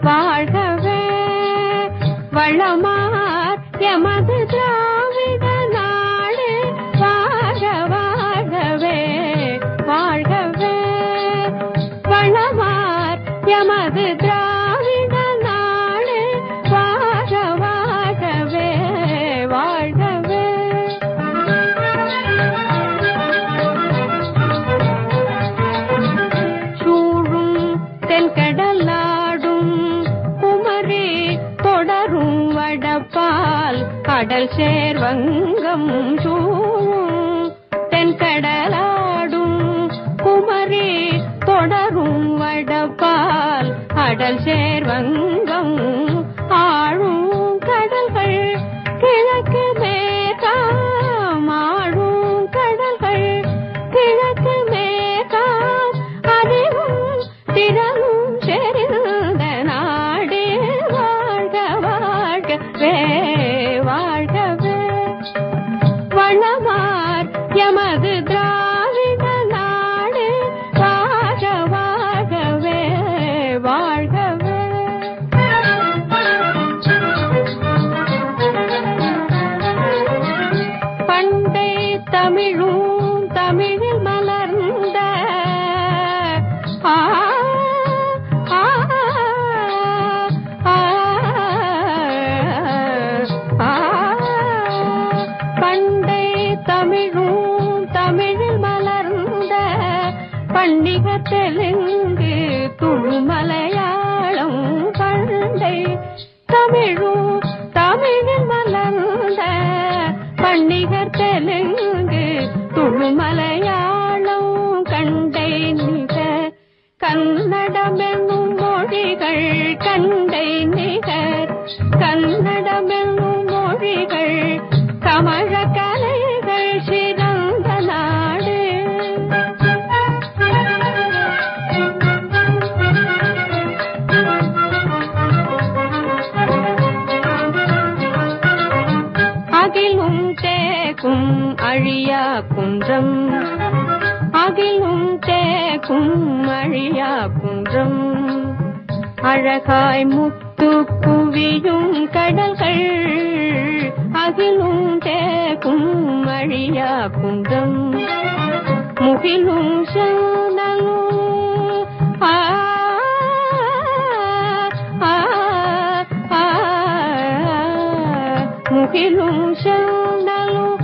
வாழ்கவே வளமார் எமது திராவிட நாடு வாழ்க வாழ்கவே வாழ்கவே வளமார் எமது திராவிட நாடு வாழ்க வாழ்கவே வாழ்கவே சூழும் தென்கடலாடும் குமரி தொடரும் வடபால் கடல் சேர்வங்கம் சூழும் தென்கடலாடும் குமரி தொடரும் வடபால் கடல் சேர்வங்கம் ஆழும் கடல்கள் கிழக்கு மேற்காம் ஆழும் கடல்கள் கிழக்கு மேற்காம் அறிவும் திறனும் செறிந்த நாடே வாழ்க வாழ்கவே வாழ்கவே வளமார் எமது திராவிட நாடு வாழ்க வாழ்கவே வாழ்கவே பண்டை தமிழும் தமிழில் மலர்ந்த பண்டை தமிழும் தமிழில் மலர்ந்த பண்டிக தெலுங்கு துளு மலையாளம் பண்டை தமிழும் தமிழில் மலர்ந்த பண்டிக தெலுங்கு துளு மலையாளம் கண்டை நிகர் கன்னடமென்னும் மொழிகள் கண்டை நிகர் கன்னடமென்னும் மொழிகள் கமழ கலைகள் சிறந்த நாடு அகிலும் தேக்கும் அழியா குன்றம் அகிலும் தேக்கும் அழியா குன்றம் அழகாய் முத்து குவியும் கடல்கள் அகிலும் தேக்கும் அழியா குன்றம் முகிலும் செல்லும் முகிலும் செல்லும்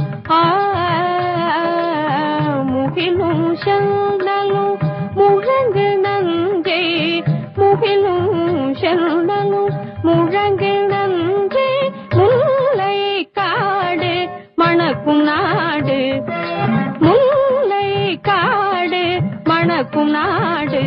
முகிலும் செல்லும் முழங்கு நங்கை முகிலும் செல்லும் முழங்கு நங்கை முல்லை காடு மணக்கும் நாடு முல்லை காடு மணக்கும் நாடு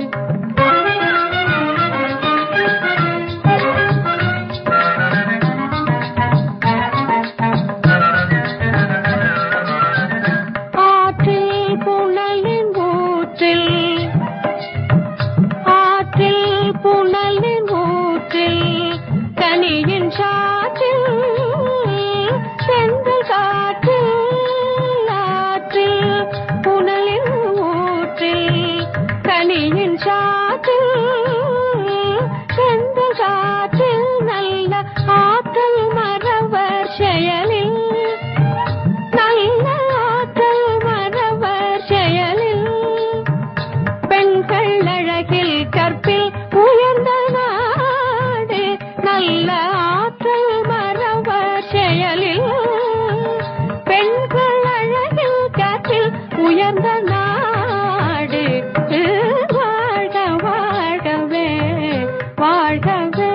புனலின் ஊற்றில் கனியின் சாற்றில் செந்தல் காற்றில் ஆற்றில் புனலின் ஊற்றில் கனியின் சாற்றில் செந்தல் காற்றில் நல்ல ஆற்றல் மறவர் செயலில் நல்ல ஆற்றல் மறவர் செயலில் பெண்கள் அழகில் கற்பில் உயர்ந்த நாடு நல்ல ஆற்றல் மறவர் செயலில் பெண்கள் அழகில் கற்பில் உயர்ந்த நாடு வாழ்க வாழ்கவே வாழ்கவே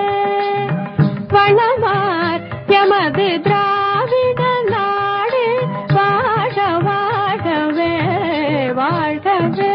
வளமார் எமது திராவிட நாடு வாழ்க வாழ்கவே வாழ்கவே.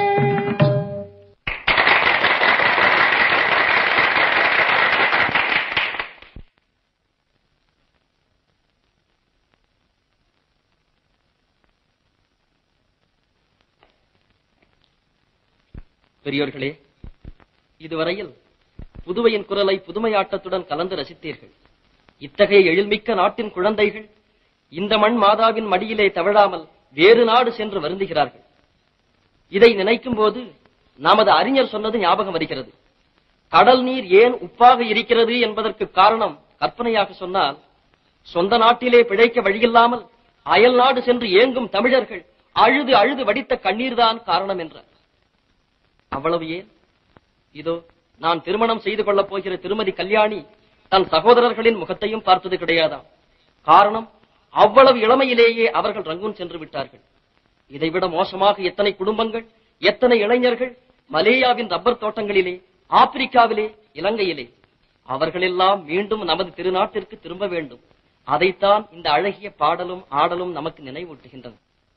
பெரியோர்களே, இதுவரையில் புதுவையின் குரலை புதுமையாட்டத்துடன் கலந்து ரசித்தீர்கள். இத்தகைய எழில்மிக்க நாட்டின் குழந்தைகள் இந்த மண் மாதாவின் மடியிலே தவழாமல் வேறு நாடு சென்று வருந்துகிறார்கள். இதை நினைக்கும் போது நமது அறிஞர் சொன்னது ஞாபகம் வருகிறது. கடல் நீர் ஏன் உப்பாக இருக்கிறது என்பதற்கு காரணம் கற்பனையாக சொன்னால், சொந்த நாட்டிலே பிழைக்க வழியில்லாமல் அயல் நாடு சென்று ஏங்கும் தமிழர்கள் அழுது அழுது வடித்த கண்ணீர்தான் காரணம் என்றார். அவ்வளவு ஏன், இதோ நான் திருமணம் செய்து கொள்ளப் போகிற திருமதி கல்யாணி தன் சகோதரர்களின் முகத்தையும் பார்த்தது கிடையாதாம். காரணம், அவ்வளவு இளமையிலேயே அவர்கள் ரங்கூன் சென்று விட்டார்கள். இதைவிட மோசமாக எத்தனை குடும்பங்கள், எத்தனை இளைஞர்கள் மலேயாவின் ரப்பர் தோட்டங்களிலே, ஆப்பிரிக்காவிலே, இலங்கையிலே. அவர்களெல்லாம் மீண்டும் நமது திருநாட்டிற்கு திரும்ப வேண்டும். அதைத்தான் இந்த அழகிய பாடலும் ஆடலும் நமக்கு நினைவூட்டுகின்றன.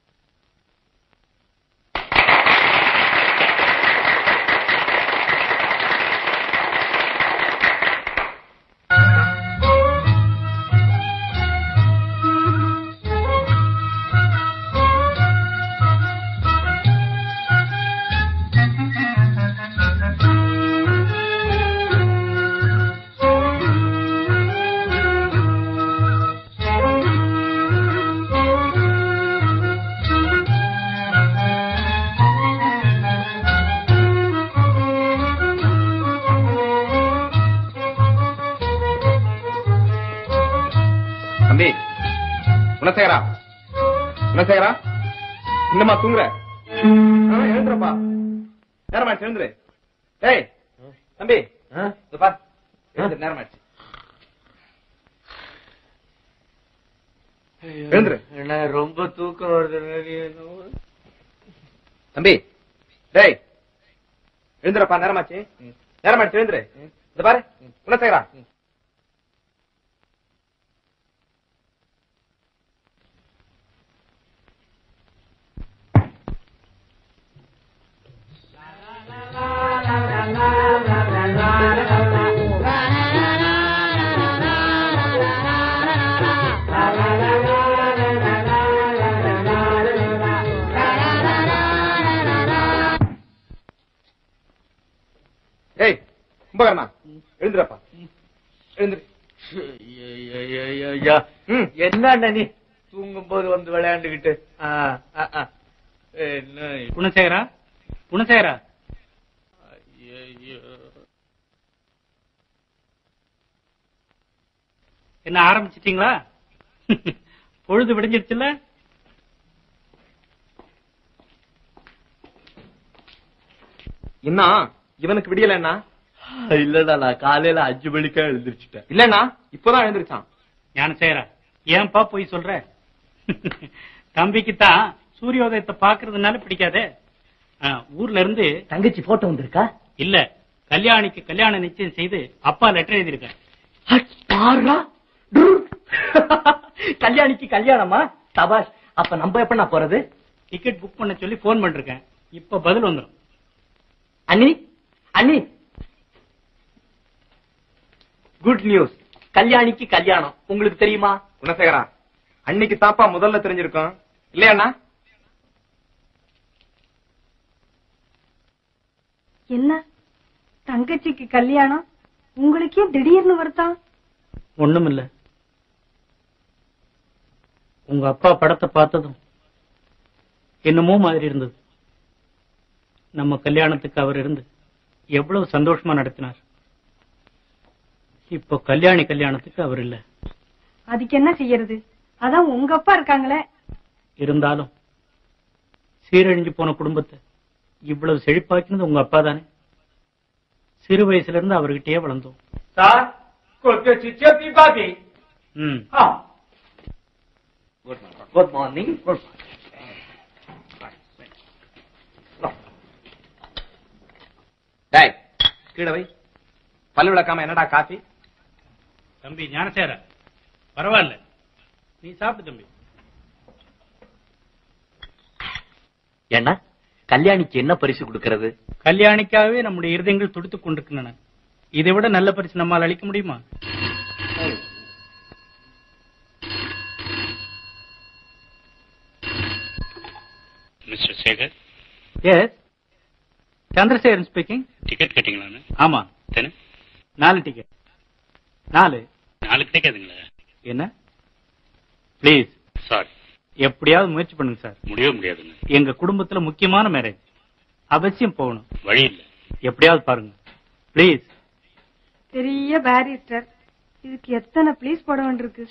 குணசேகரா, குணசேகரா, இன்னமா தூங்குற? எழுந்துறப்பா, நேரமாச்சு, எழுந்துரு. ஏய் தம்பி, நேரமாச்சு, எழுந்துரு. ரொம்ப தூக்கம் வருது தம்பி. டேய் எழுந்துறப்பா, நேரமாச்சு, நேரமாச்சு, எழுந்துரு. இந்த பாரு குணசேகரா. ஏய் கும்பகர்ணா, எழுந்துறப்பா, எழுந்துரு. என்ன நீ தூங்கும் போது வந்து விளையாண்டுகிட்டு? குணசேகரா, குணசேகரா, என்ன ஆரம்பிச்சிட்டீங்களா? பொழுது விடிஞ்சிருச்சுல்ல? என்ன இவனுக்கு விடியலன்னா? இல்லடா, நான் காலையில 5 மணிக்கா எழுந்திருச்சுட்டேன். இல்லன்னா இப்பதான் எழுந்திருச்சான். ஞானசேகரா, ஏன்பா போய் சொல்ற? தம்பிக்குத்தான் சூரியோதயத்தை பாக்குறதுனால பிடிக்காதே. ஊர்ல இருந்து தங்கச்சி போட்டோ வந்திருக்கா? இல்ல, கல்யாணிக்கு கல்யாணம் நிச்சயம் செய்து அப்பா லெட்டர் எழுதியிருக்க. கல்யாணிக்கு கல்யாணமா? சபாஷ். அப்ப நம்ம எப்ப நான் போறது? டிக்கெட் புக் பண்ண சொல்லி போன் பண்ணிருக்கேன். இப்ப பதில் வந்துடும். அண்ணி, அண்ணி, குட் நியூஸ். கல்யாணிக்கு கல்யாணம். உங்களுக்கு தெரியுமா? குணசேகரா, அன்னைக்கு தாப்பா முதல்ல தெரிஞ்சிருக்கும் இல்லையா? என்ன தங்கச்சிக்கு கல்யாணம்? உங்களுக்கே திடீர்னு வருதான்? ஒண்ணுமில்ல, உங்க அப்பா படத்தை பார்த்ததும் என்னமோ மாதிரி இருந்தது. நம்ம கல்யாணத்துக்கு அவர் இருந்து எவ்வளவு சந்தோஷமா நடத்தினார். இப்போ கல்யாணி கல்யாணத்துக்கு அவர் இல்ல. அதுக்கு என்ன செய்யறது? அதான் உங்க அப்பா இருக்காங்களே. இருந்தாலும் சீரழிஞ்சு போன குடும்பத்தை இவ்வளவு செழிப்பாக்கினது உங்க அப்பா தானே. சிறு வயசுல இருந்து அவர்கிட்டயே வளர்ந்தோம். Good morning. டேய் கீழே வை. பல்லு விளக்காம என்னடா காஃபி? தம்பி ஞானசேகரா, பரவாயில்ல, நீ சாப்பிடு தம்பி. என்ன கல்யாணிக்கு என்ன பரிசு கொடுக்கிறது? கல்யாணிக்காகவே நம்முடைய இருதயங்கள் துடித்துக் கொண்டிருக்கின்றன. இதை விட நல்ல பரிசு நம்மால் அளிக்க முடியுமா? Mister Sekar. Yes, Chandrasekaran speaking. Ticket கேட்டீங்களா? ஆமா. 4 டிக்கெட். 4 கிடைக்காதுங்களா? என்ன? Please sorry. எப்படியாவது முயற்சி பண்ணுங்க சார். முடியவே முடியாதுங்க. எங்க குடும்பத்துல முக்கியமான மேரேஜ், அவசியம் போகணும். வழி இல்ல. எப்படியாவது பாருங்க பிளீஸ். பெரிய பேரிஸ்டர், இதுக்கு எத்தனை ப்ளீஸ் போட வேண்டியிருக்கு.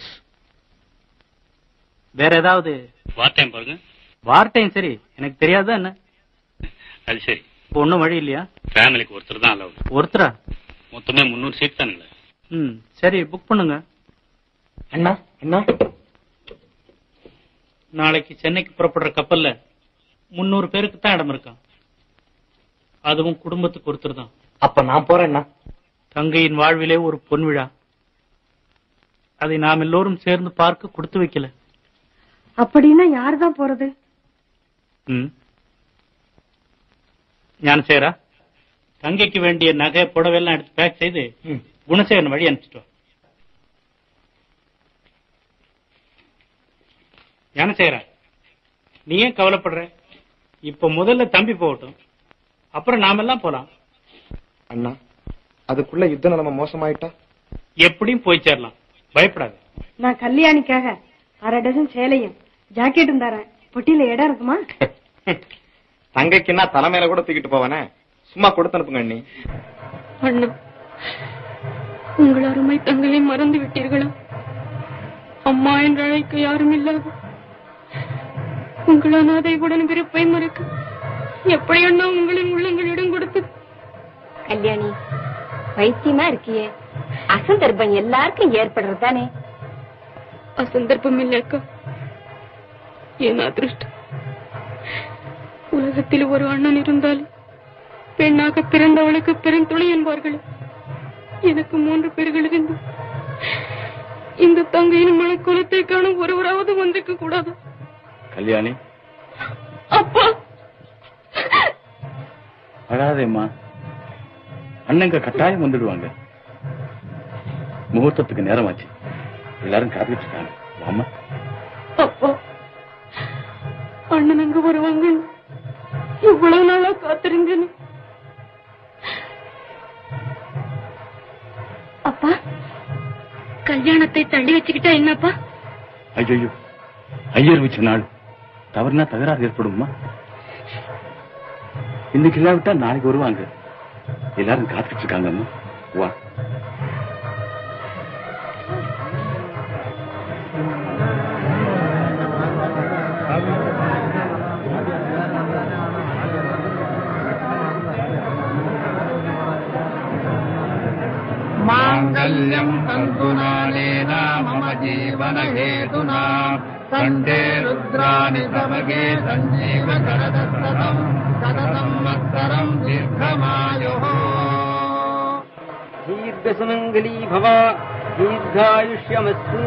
வேற ஏதாவது வார்த்தையும் பாருங்க. வார்த்தையும் சரி, எனக்கு தெரியாதா என்ன? அது சரி. இப்போ ஒன்னும் வழி இல்லையா? ஃபேமிலிக்கு ஒருத்தர் தான் அலவுட். ஒருத்தரா? மொத்தமே 300 சீட் தானுங்களே. சரி, புக் பண்ணுங்க. அண்ணா அண்ணா, நாளைக்கு சென்னைக்கு புறப்படுற கப்பல்ல 300 பேருக்கு தான் இடம் இருக்கான். அதுவும் குடும்பத்துக்கு ஒருத்தர் தான். அப்ப நான் போறேன்னா? தங்கையின் வாழ்விலே ஒரு பொன் விழா. அதை நாம் எல்லோரும் சேர்ந்து பார்க்க கொடுத்து வைக்கல. அப்படின்னா யாருதான் போறது? ஞானசேகரா, தங்கைக்கு வேண்டிய நகை புடவெல்லாம் எடுத்து பேக் செய்து குணசேகரன் வழி அனுப்பிச்சிட்டோம். ஞானசேகரா, நீ ஏன் கவலைப்படுற? இப்ப முதல்ல தம்பி போகட்டும், அப்புறம் நாமெல்லாம் போலாம். அண்ணா, அதுக்குள்ள யுத்த நிலைமை மோசமாயிட்டா? எப்படியும் போய் சேரலாம், பயப்படாது. நான் கல்யாணிக்காக 1/2 டஜன் சேலையும் ஜாக்கெட்டும் தரேன். பொட்டியில இடம் இருக்குமா? தங்கைக்குன்னா தலைமையில கூட தூக்கிட்டு போவானே, சும்மா கொடுத்து அனுப்புங்க அண்ணி. அண்ணா, உங்கள் அருமை தங்கையை மறந்து விட்டீர்களா? அம்மா என்று அழைக்க யாரும் இல்லாத உங்கள் அனாதையுடன் விருப்பை மறுக்க எப்படி அண்ணா உங்களின் உள்ளங்களிடம் கொடுத்தது? கல்யாணி, வைத்தியமா இருக்கியே, அசந்தர்ப்பம் எல்லாருக்கும் ஏற்படுறதானே? அசந்தர்ப்பம் இல்லக்கா, என் அதிருஷ்டம். உலகத்தில் ஒரு அண்ணன் இருந்தாலும் பெண்ணாக பிறந்தவளுக்கு பெருந்துளை என்பார்கள். எனக்கு 3 பேர்கள் இருந்து இந்த தங்கையின் மனக்குலத்தை காண ஒருவராவது வந்திருக்க கூடாது. கல்யாணி, அப்பா அழாதேம்மா, அண்ணங்க கட்டாயம் வந்துடுவாங்க. முகூர்த்தத்துக்கு நேரமாச்சு, எல்லாரும் காத்துக்கிட்டு இருக்காங்க. வாமா. அப்பா, அண்ணன் அங்க வருவாங்க, இவ்வளவு நாளா காத்திருந்தேன். அப்பா, கல்யாணத்தை தள்ளி வச்சுக்கிட்டா என்னப்பா? ஐயோ, ஐயர் வச்ச நாள் தவறுனா தகராறு ஏற்படுமா? இன்னைக்கு இல்லாவிட்டா நாளைக்கு வருவாங்க, எல்லாரும் காத்துக்கிட்டு இருக்காங்கம்மா. வா. மாங்கல்யம் தந்துநாளேன மம ஜீவன ஹேதுனா கண்டே ருத்ராணி சமகே சஞ்சீவ கரதசரம் சதசம்வத்சரம் தீர்க்கமாயுः. தீர்க்கசுமங்கலீ பவ, தீர்காயுஷ்யமஸ்து.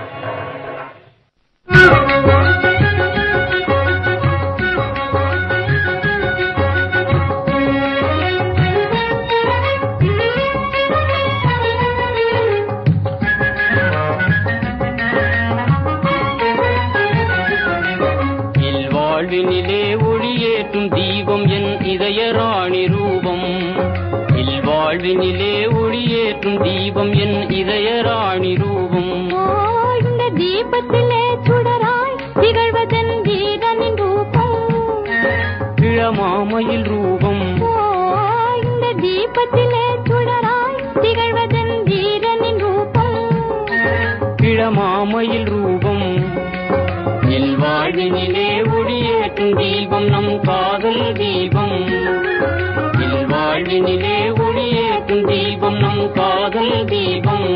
வாழ்வினிலே ஒளியேற்றும் தீபம் என் இதயராணி ரூபம். இல்வாழ்வினிலே ஒளியேற்றும் தீபம் என் இதயராணி ரூபம். இந்த தீபத்திலே சுடராய் திகழ்வதன் வீரனின் ரூபம். இளமாமையில் ரூபம். இந்த தீபத்திலே சுடராய் திகழ்வதன் வீரனின் ரூபம். இளமாமையில் ரூபம். இல்வாழ்வினிலே ஒளியேற்றும் தீபம் நம் காதல் தீபம். இல்வாழ்வினிலே ஒளியேற்றும் தீபம் நம் காதல் தீபம்.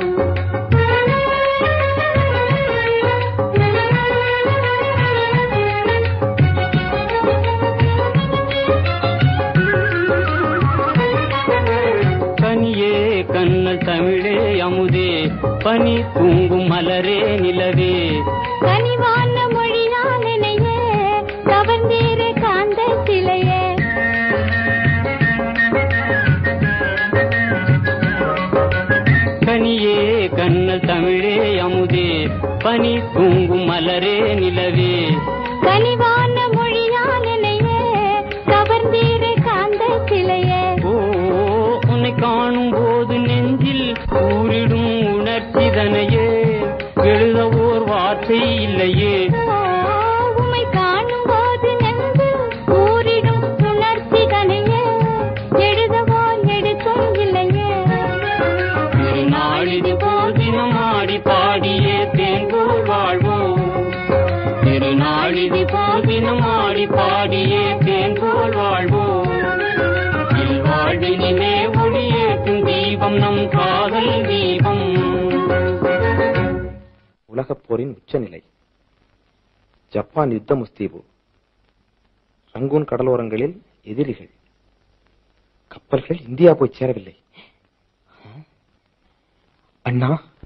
கனியே கண்ணல் தமிழே அமுதே, பனி தூங்கும் மலரே நிலவே, கனிவான மொழியால் இணையே கவர்ந்தீரு காந்த சிலையே. கனியே கண்ணல் தமிழே அமுதே, பனி தூங்கும் மலரே நிலவே, கனிவான மொழியால் இணையே கவர்ந்தீரு காந்த சிலையே. ஓ உன்னை காணும் போது நெஞ்சில் கூறிடும் உணர்ச்சிதனையே, எழுத ஓர் வார்த்தை இல்லையே. உம்மை காணும் போது நெஞ்சு ஊரிடும் உணர்ச்சிதனையே, எழுதவோ எழுத்தும் இல்லையே. தினம் ஆடி பாடியே தேன் போல் வாழ்வோம். வாழ்வினிலே ஒளியேற்றும் தீபம் நம் காதல் தீபம். உலகப் போரின் உச்சநிலை. ஜப்பான் யுத்த முஸ்தீபு. ரங்கூன் கடலோரங்களில் எதிரிகள். கப்பல்கள் இந்தியா போய் சேரவில்லை. அண்ணா,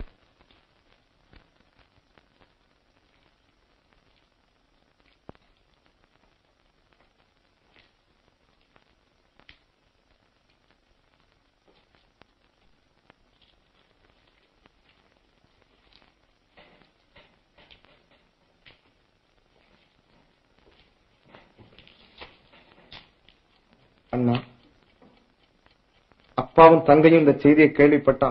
அண்ணா, அப்பாவும் தங்கையும் இந்த செய்தியை கேள்விப்பட்டா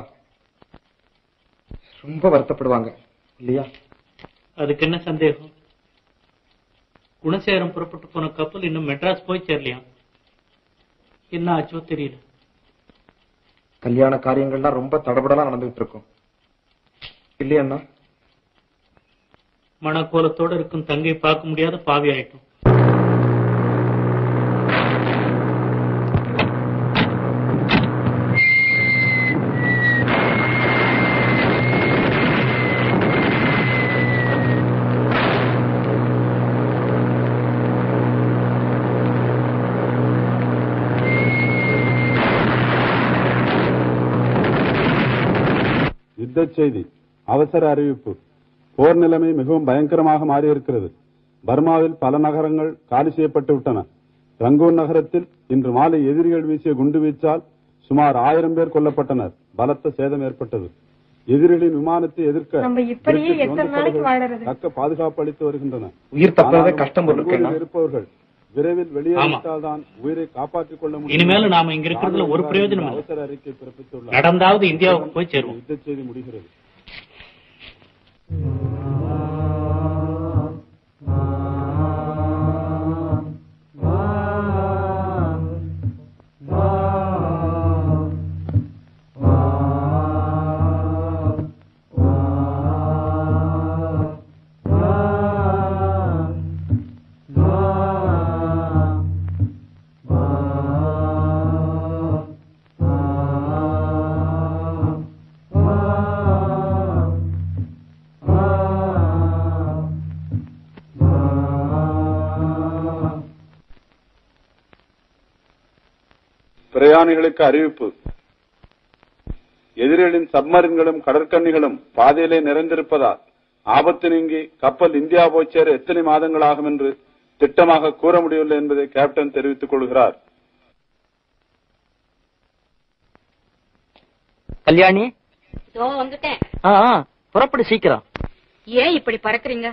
ரொம்ப வருத்தப்படுவாங்க இல்லையா? அதுக்கு என்ன சந்தேகம்? குணசேகரம் புறப்பட்டு போன கப்பல் இன்னும் மெட்ராஸ் போய் சேரலையா? என்ன ஆச்சோ தெரியல. கல்யாண காரியங்கள்லாம் ரொம்ப தடபடலா நடந்துகிட்டு இருக்கும் இல்லையா அண்ணா? மணக்கோலத்தோட இருக்கும் தங்கை பார்க்க முடியாத பாவி ஆயிட்டோம். செய்தி. அவசர அறிவிப்பு. போர் நிலைமை மிகவும் பயங்கரமாக மாறியிருக்கிறது. பர்மாவில் பல நகரங்கள் காலி செய்யப்பட்டு விட்டன. ரங்கூன் நகரத்தில் இன்று மாலை எதிரிகள் வீசிய குண்டுவீச்சால் சுமார் 1000 பேர் கொல்லப்பட்டனர். பலத்த சேதம் ஏற்பட்டது. எதிரிகளின் விமானத்தை எதிர்க்க தக்க பாதுகாப்பு அளித்து வருகின்றன. உயிர் தப்பவே கஷ்டம் இருப்பவர்கள் விரைவில் வெளியேறிவிட்டால்தான் உயிரை காப்பாற்றிக் கொள்ள முடியும். இனிமேல் நாம இங்க இருக்கிறதுல ஒரு பிரயோஜனம் அவசர அறிக்கை பிறப்பித்துள்ளார். நடந்தாவது இந்தியாவுக்கு போய் சேருவோம். யுத்த செய்தி முடிகிறது. பிரயாணிகளுக்கு அறிவிப்பு. எதிரிகளின் சப்மரின்களும் கடற்கன்னிகளும் பாதையிலே நிறைந்திருப்பதால் ஆபத்து நீங்கி கப்பல் இந்தியா போய் சேர எத்தனை மாதங்கள் ஆகும் என்று திட்டமாக கூற முடியவில்லை என்பதை கேப்டன் தெரிவித்துக் கொள்கிறார். கல்யாணி, வந்துட்டேன். புறப்படு சீக்கிரம். ஏன் இப்படி பறக்குறீங்க?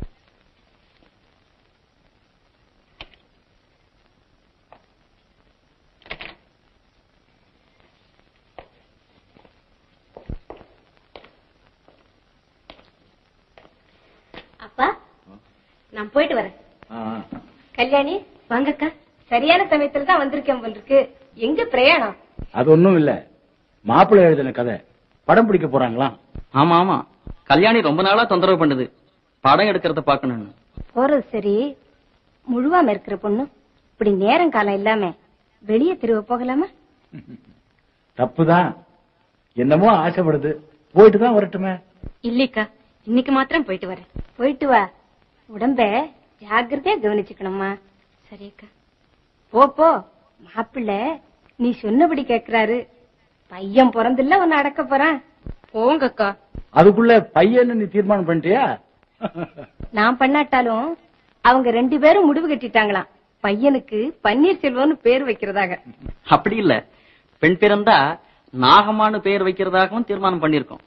அப்பா, நான் போயிட்டு வரேன். கல்யாணி, வாங்கக்கா. சரியான சமயத்துல தான் வந்திருக்கேன் போலிருக்கு. எங்க பிரயாணம்? அது ஒண்ணும் இல்ல, மாப்பிள்ளை எழுதின கதை படம் பிடிக்க போறாங்களா? ஆமா ஆமா, கல்யாணி ரொம்ப நாளா தொந்தரவு பண்ணுது படம் எடுக்கிறத பாக்கணும்னு. போறது சரி, முழுவாம இருக்கிற பொண்ணு இப்படி நேரம் காலம் இல்லாம வெளியே திரும்ப போகலாமா? தப்புதான், என்னமோ ஆசைப்படுது, போயிட்டு தான் வரட்டுமே. இல்லைக்கா, இன்னைக்கு மாத்திரம் போயிட்டு வரேன். போயிட்டு வா, உடம்ப ஜாக்கிரதையா கவனிச்சுக்கணுமா? சரிக்கா. போ, மாப்பிள்ளை நீ சொன்னபடி கேக்குறாரு. பையன் பிறந்தில்ல உன்னை அடக்க போறான். போங்கக்கா. அதுக்குள்ள பையன்னு நீ தீர்மானம் பண்ணிட்டியா? நான் பண்ணாட்டாலும் அவங்க 2 பேரும் முடிவு கட்டிட்டாங்களாம். பையனுக்கு பன்னீர்செல்வம்னு பேர் வைக்கிறதாக. அப்படி இல்ல, பெண் பிறந்தா நாகமானு பேர் வைக்கிறதாகவும் தீர்மானம் பண்ணிருக்கோம்.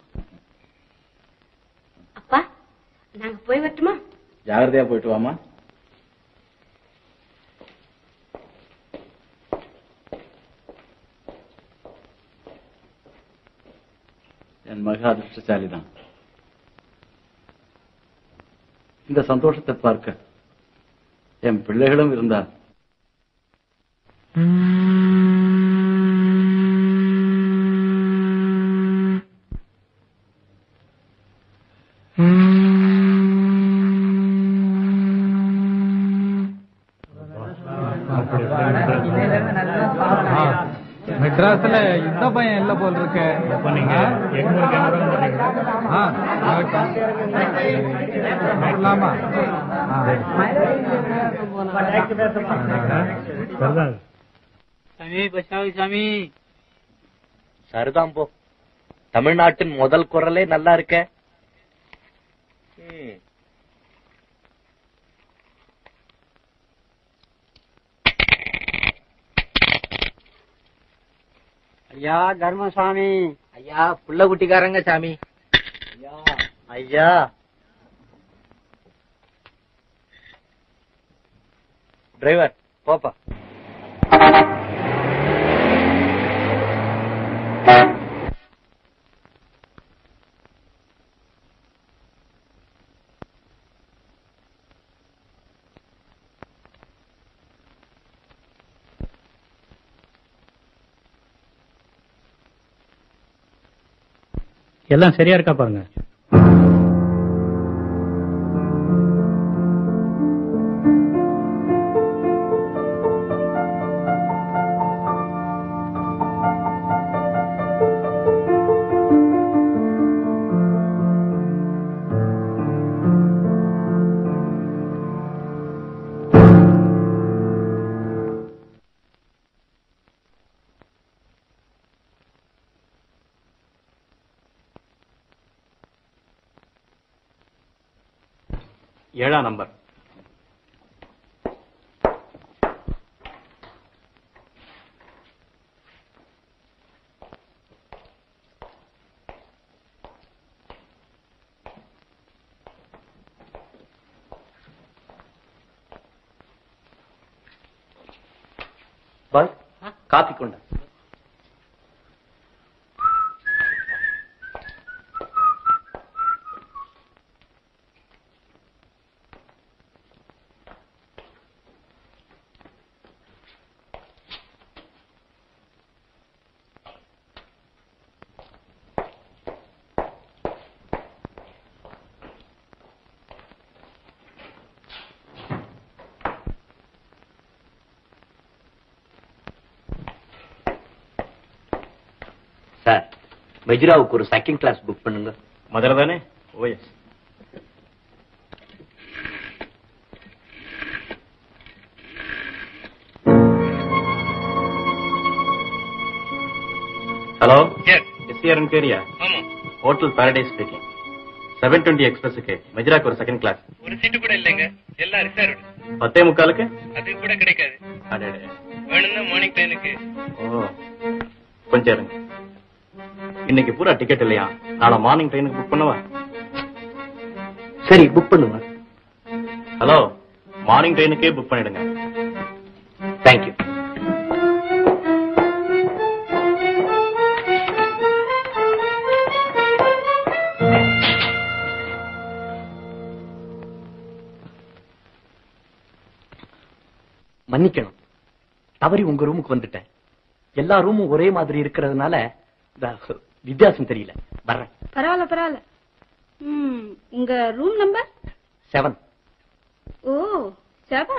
அப்பா, நாங்க போய் வரட்டுமா? ஜாகிரதையா போயிட்டு வாமா. என் மக அதிர்ஷ்டசாலிதான். இந்த சந்தோஷத்தை பார்க்க என் பிள்ளைகளும் இருந்தார். பயம் இல்ல போல் இருக்க. நீங்க எண்ணூறு சாமி சரிதான் போ. தமிழ்நாட்டின் முதல் குரலே நல்லா இருக்க. ஐயா தர்மசாமி. ஐயா புள்ள குட்டிக்காரங்க சாமி. ஐயா டிரைவர் போப்பா. எல்லாம் சரியா இருக்கா பாருங்க. ஏழாம் நம்பர். பாய் காப்பி கொண்ட. சார் மெஜ்ராவுக்கு ஒரு செகண்ட் கிளாஸ் புக் பண்ணுங்க. மதுரை தானே? ஓஎஸ். ஹலோ, எஸ்ஆர் என்கொயரியா? Hotel paradise speaking. 720 எக்ஸ்பிரஸுக்கு மெஜ்ராக்கு ஒரு செகண்ட் கிளாஸ். ஒரு சீட்டு கூட இல்லைங்க, எல்லாம் ரிசர்வ். 10:45 அது கூட கிடைக்காது. அடடே. வேணும்னா மார்னிங் ட்ரெயினுக்கு. ஓ, கொஞ்சம் இருங்க. இன்னைக்கு பூரா டிக்கெட் இல்லையா? நாளை மார்னிங் ட்ரெயினுக்கு புக் பண்ணவா? சரி புக் பண்ணுங்க. ஹலோ, மார்னிங் ட்ரெயினுக்கே புக் பண்ணிடுங்க. தேங்க்யூ. மன்னிக்கணும், தவறி உங்க ரூமுக்கு வந்துட்டேன். எல்லா ரூமும் ஒரே மாதிரி இருக்கிறதுனால வித்தியாசம் தெரியல. வர்றேன். பரவாயில்ல பரவாயில்ல. உங்க room number 7. Oh 7.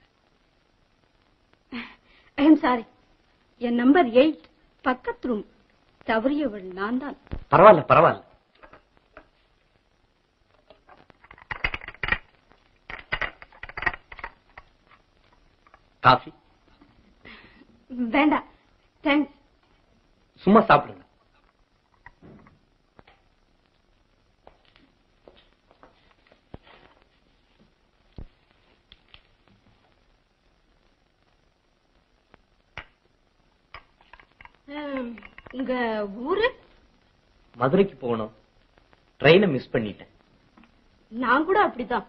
I am sorry, என் நம்பர் 8 பக்கத்து ரூம். தவறியவள் நான் தான். பரவாயில்ல பரவாயில்ல. காஃபி வேண்டாம், தேங்க்ஸ். சும்மா சாப்பிடுங்க. உங்க ஊரு? மதுரைக்கு போகணும். ட்ரெயினை மிஸ் பண்ணிட்டேன். நான் கூட அப்படிதான்.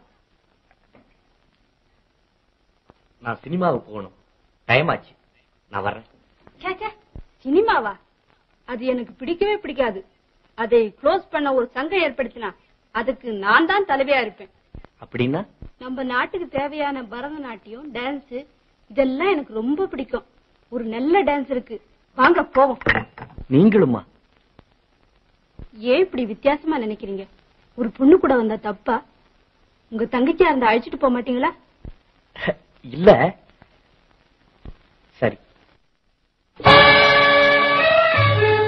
நான் சினிமாவுக்கு போகணும். டைம் ஆச்சு. நான் வர்றேன். சினிமாவா? அது எனக்கு பிடிக்கவே பிடிக்காது. அதை க்ளோஸ் பண்ண ஒரு சங்கம் ஏற்படுத்தினா அதுக்கு நான் தான் தலைவியா இருப்பேன். அப்படின்னா? நம்ம நாட்டுக்கு தேவையான பரதநாட்டியம், டான்ஸ் இதெல்லாம் எனக்கு ரொம்ப பிடிக்கும். ஒரு நல்ல டான்ஸ் இருக்கு, வாங்க போவோம். நீங்களுமா? ஏன் இப்படி வித்தியாசமா நினைக்கிறீங்க? ஒரு பொண்ணு கூட வந்தா தப்பா? உங்க தங்கச்சியா இருந்தா அழைச்சிட்டு போக மாட்டீங்களா? இல்ல. சரி.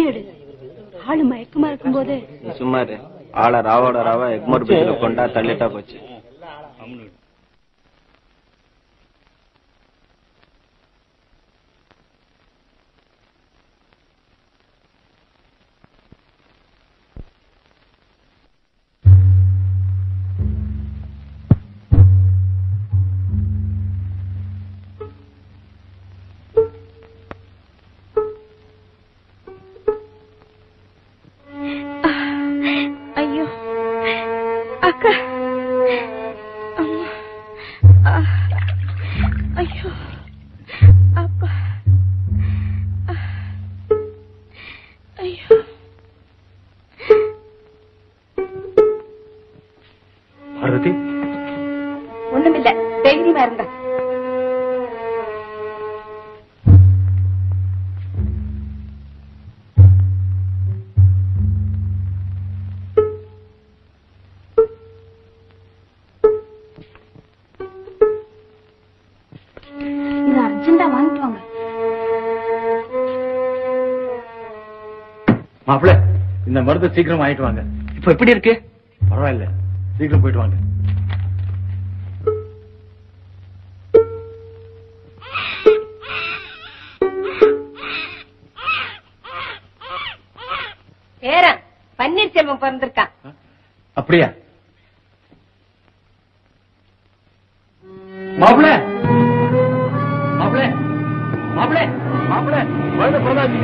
எடு. ஆளு மயக்கமா இருக்கும் போது நீ சும்மா இரு. ஆள ராவோட ராவா எக்மோர் பீச்சில் கொண்டா தள்ளிட்டா போச்சு. ஐயோ அக்கா, அம்மா, ஐயோ அப்பா, ஐயோ. பார்வதி, ஒண்ணுமில்ல, தைரியமா இருந்த. இது அர்ஜென்டா வாங்கிட்டு வாங்க. மாப்பிள்ள, இந்த மருந்தை சீக்கிரம் வாங்கிட்டு வாங்க. இப்ப எப்படி இருக்கு? பரவாயில்ல, சீக்கிரம் போயிட்டு வாங்க. பேரன் பன்னீர்செல்வம் பிறந்திருக்கான். அப்படியா? மாப்பிள்ள, மாப்பிள்ள, மாப்பிள்ள, மாப்பிள்ள, குழந்தை பிறந்தாச்சு.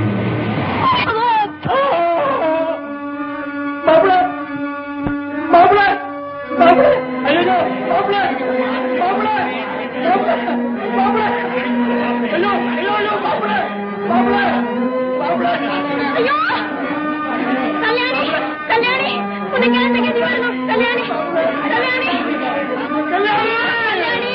மாப்பிள்ள, மாப்பிள்ள, மாப்பிள்ள, ஐயோ, மாப்பிள்ள, மாப்பிள்ள, மாப்பிள்ள, ஐயோ, ஐயோ, ஐயோ, மாப்பிள்ள, மாப்பிள்ள, மாப்பிள்ள, ஐயோ கல்யாணி, கல்யாணி, உனக்கு எழுந்து கட்டி வரணும். கல்யாணி, கல்யாணி, கல்யாணி, கல்யாணி.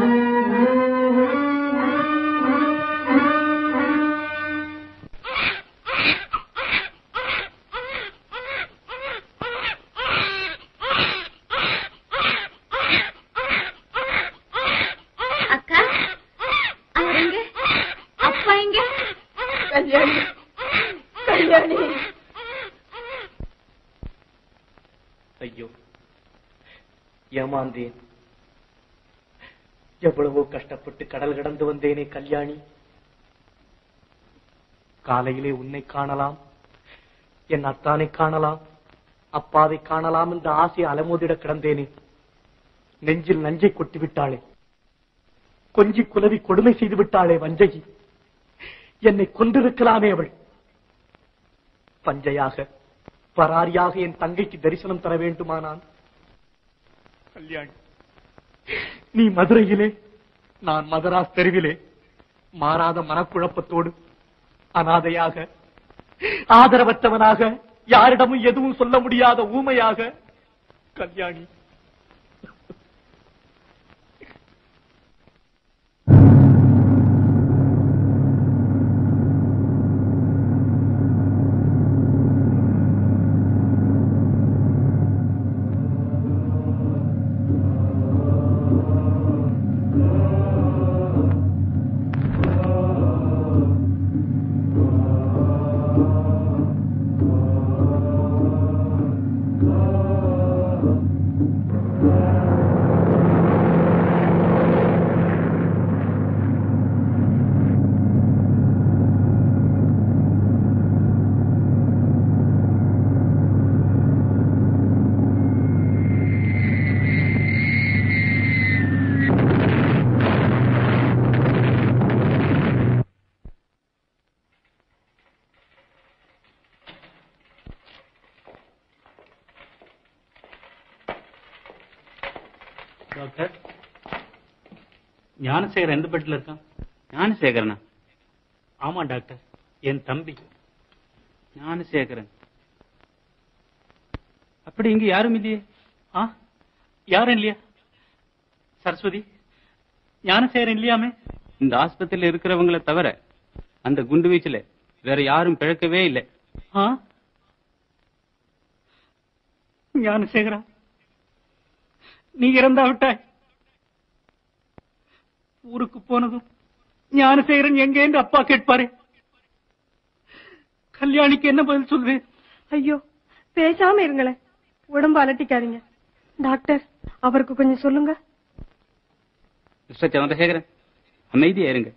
அக்கா, அவர் எங்க? அப்பா எங்க? கல்யாணி, கல்யாணி. ஐயோ, ஏமாந்தேன். எவ்வளவோ கஷ்டப்பட்டு கடல் கடந்து வந்தேனே கல்யாணி. காலையிலே உன்னை காணலாம், என் அத்தானை காணலாம், அப்பாவை காணலாம் என்ற ஆசை அலமோதிட கிடந்தேனே. நெஞ்சில் நஞ்சை கொட்டி விட்டாளே, கொஞ்சி குலவி கொடுமை செய்து விட்டாளே வஞ்சகி. என்னை கொண்டிருக்கலாமே அவள். பஞ்சையாக பராரியாக என் தங்கைக்கு தரிசனம் தர வேண்டுமானான். கல்யாணி, நீ மதுரையிலே, நான் மதராஸ் தெருவிலே, மாறாத மனக்குழப்பத்தோடு அனாதையாக, ஆதரவற்றவனாக, யாரிடமும் எதுவும் சொல்ல முடியாத ஊமையாக. கல்யாணி, டாக்டர், ஞானசேகர் எந்த பெட்ல இருக்கான்? ஞானசேகரனா? ஆமா டாக்டர், என் தம்பி ஞானசேகரன். அப்படி இங்க யாரும் இல்லையே. யாரும் இல்லையா? சரஸ்வதி, ஞானசேகரன் இல்லையாமே? இந்த ஆஸ்பத்திரியில இருக்கிறவங்களை தவிர அந்த குண்டு வீச்சுல வேற யாரும் பிழைக்கவே இல்லை. ஞானசேகரா, நீ இறந்தா விட்டாய். ஊருக்கு போனதும் ஞானசேகரன் எங்க என்று அப்பா கேட்பாரு. கல்யாணிக்கு என்ன பதில் சொல்வேன்? ஐயோ, பேசாம இருங்களேன், உடம்பு அலட்டிக்காதீங்க. டாக்டர், அவருக்கு கொஞ்சம் சொல்லுங்க. மிஸ்டர் சந்திரசேகரன், அமைதியா இருங்க.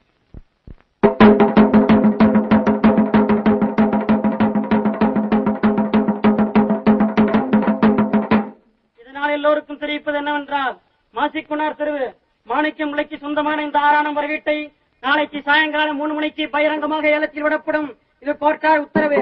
இதனால் எல்லோருக்கும் தெரிவிப்பது என்னவென்றால், மாசிக்குனார் தெருவு மாணிக்கம் விலைக்கு சொந்தமான இந்த 6 நம்பர் வீட்டை நாளைக்கு சாயங்காலம் 3 மணிக்கு பகிரங்கமாக ஏலத்தில் விடப்படும். இது கோர்ட்டார் உத்தரவு.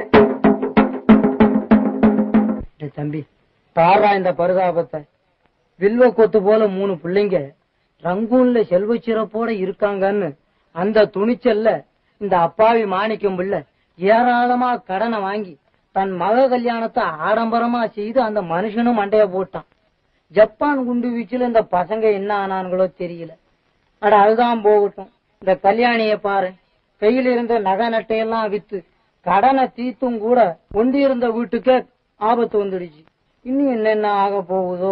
தம்பி, பாரா இந்த பரிதாபத்தை. வில்வ கொத்து போல 3 பிள்ளைங்க ரங்கூன்ல செல்வ சிறப்போட இருக்காங்கன்னு அந்த துணிச்சல்ல இந்த அப்பாவி மாணிக்கம் பிள்ளை ஏராளமா கடனை வாங்கி தன் மக கல்யாணத்தை ஆடம்பரமா செய்து அந்த மனுஷனும் மண்டைய போட்டான். ஜப்பான் குண்டு வீச்சுல இந்த பசங்க என்ன ஆனானுங்களோ தெரியல. அட அதுதான் போகட்டும், இந்த கல்யாணிய பாரு, கையில இருந்த நகை நட்டையெல்லாம் வித்து கடனை தீத்தும் கூட கொண்டு இருந்த வீட்டுக்கே ஆபத்து வந்துடுச்சு. இன்னும் என்னென்ன ஆக போகுதோ.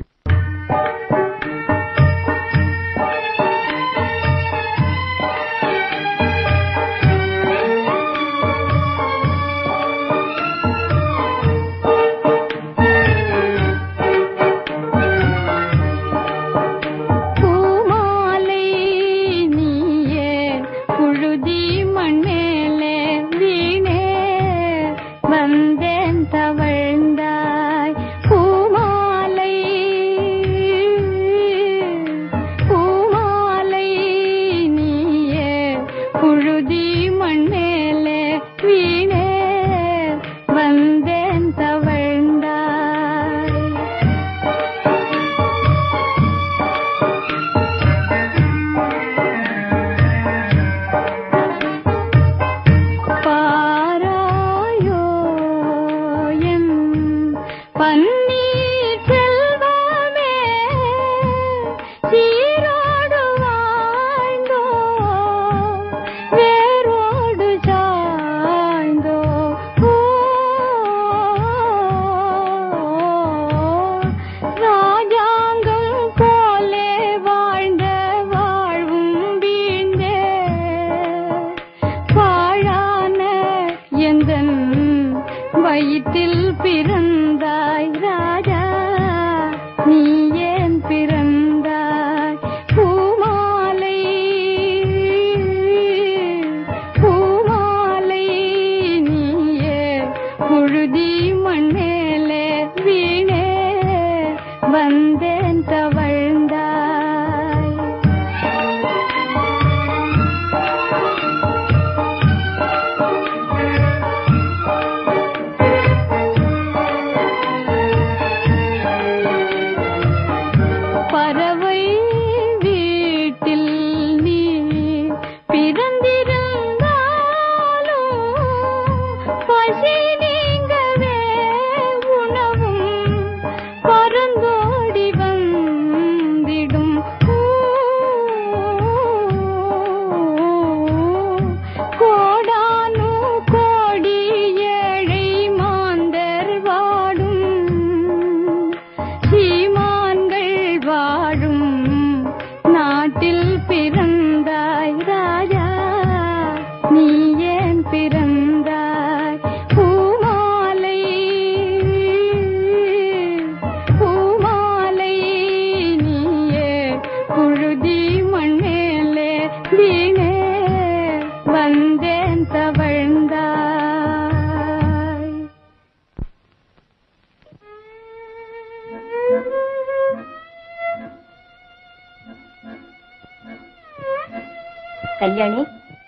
கல்யாணி,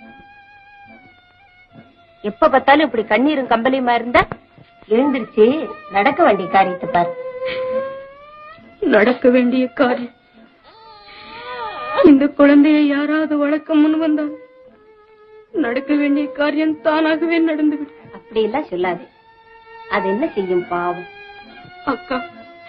எப்ப பார்த்தாலும் இப்படி கண்ணீரும் கம்பளியுமா இருந்தா எழுந்திருச்சு நடக்க வேண்டிய காரியத்தை பாரு. நடக்க வேண்டிய காரியம், இந்த குழந்தையை யாராவது வளர்க்க முன் வந்தால் நடக்க வேண்டிய காரியம் தானாகவே நடந்துவிடும். அப்படி எல்லாம் சொல்லாது, அது என்ன செய்யும் பாவம். அக்கா,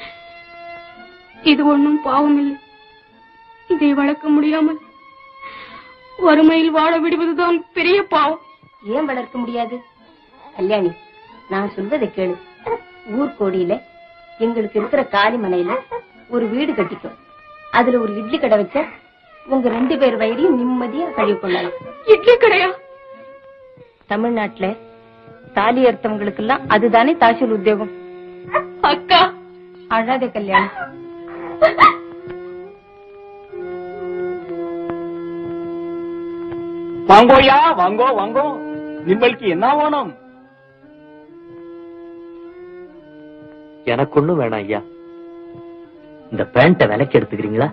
இது ஒன்றும் பாவம் இல்லை. இதை வளர்க்க முடியாமல் வறுமையில் வாழ விடுவதுதான் பெரிய பாவம். ஏன் வளர்க்க முடியாது? கல்யாணி, நான் சொல்வதை கேளு. ஊர்கோடியில எங்களுக்கு இருக்கிற காலி மனையில ஒரு வீடு கட்டிக்கும். அதுல ஒரு இட்லி கடை வச்ச உங்க 2 பேர் வயிறையும் நிம்மதியா கழிவு கொள்ளலாம். இட்லி கடையா? தமிழ்நாட்டுல தாலி எடுத்தவங்களுக்கு எல்லாம் அதுதானே தாசில் உத்தியோகம். அக்கா அழாத கல்யாணம். வாங்கோயா, வாங்கோ வாங்கோ, நிம்மளுக்கு என்ன வேணும்? எனக்கு ஒண்ணும் வேணாம் ஐயா. இந்த பேண்ட விலைக்கு எடுத்துக்கிறீங்களா?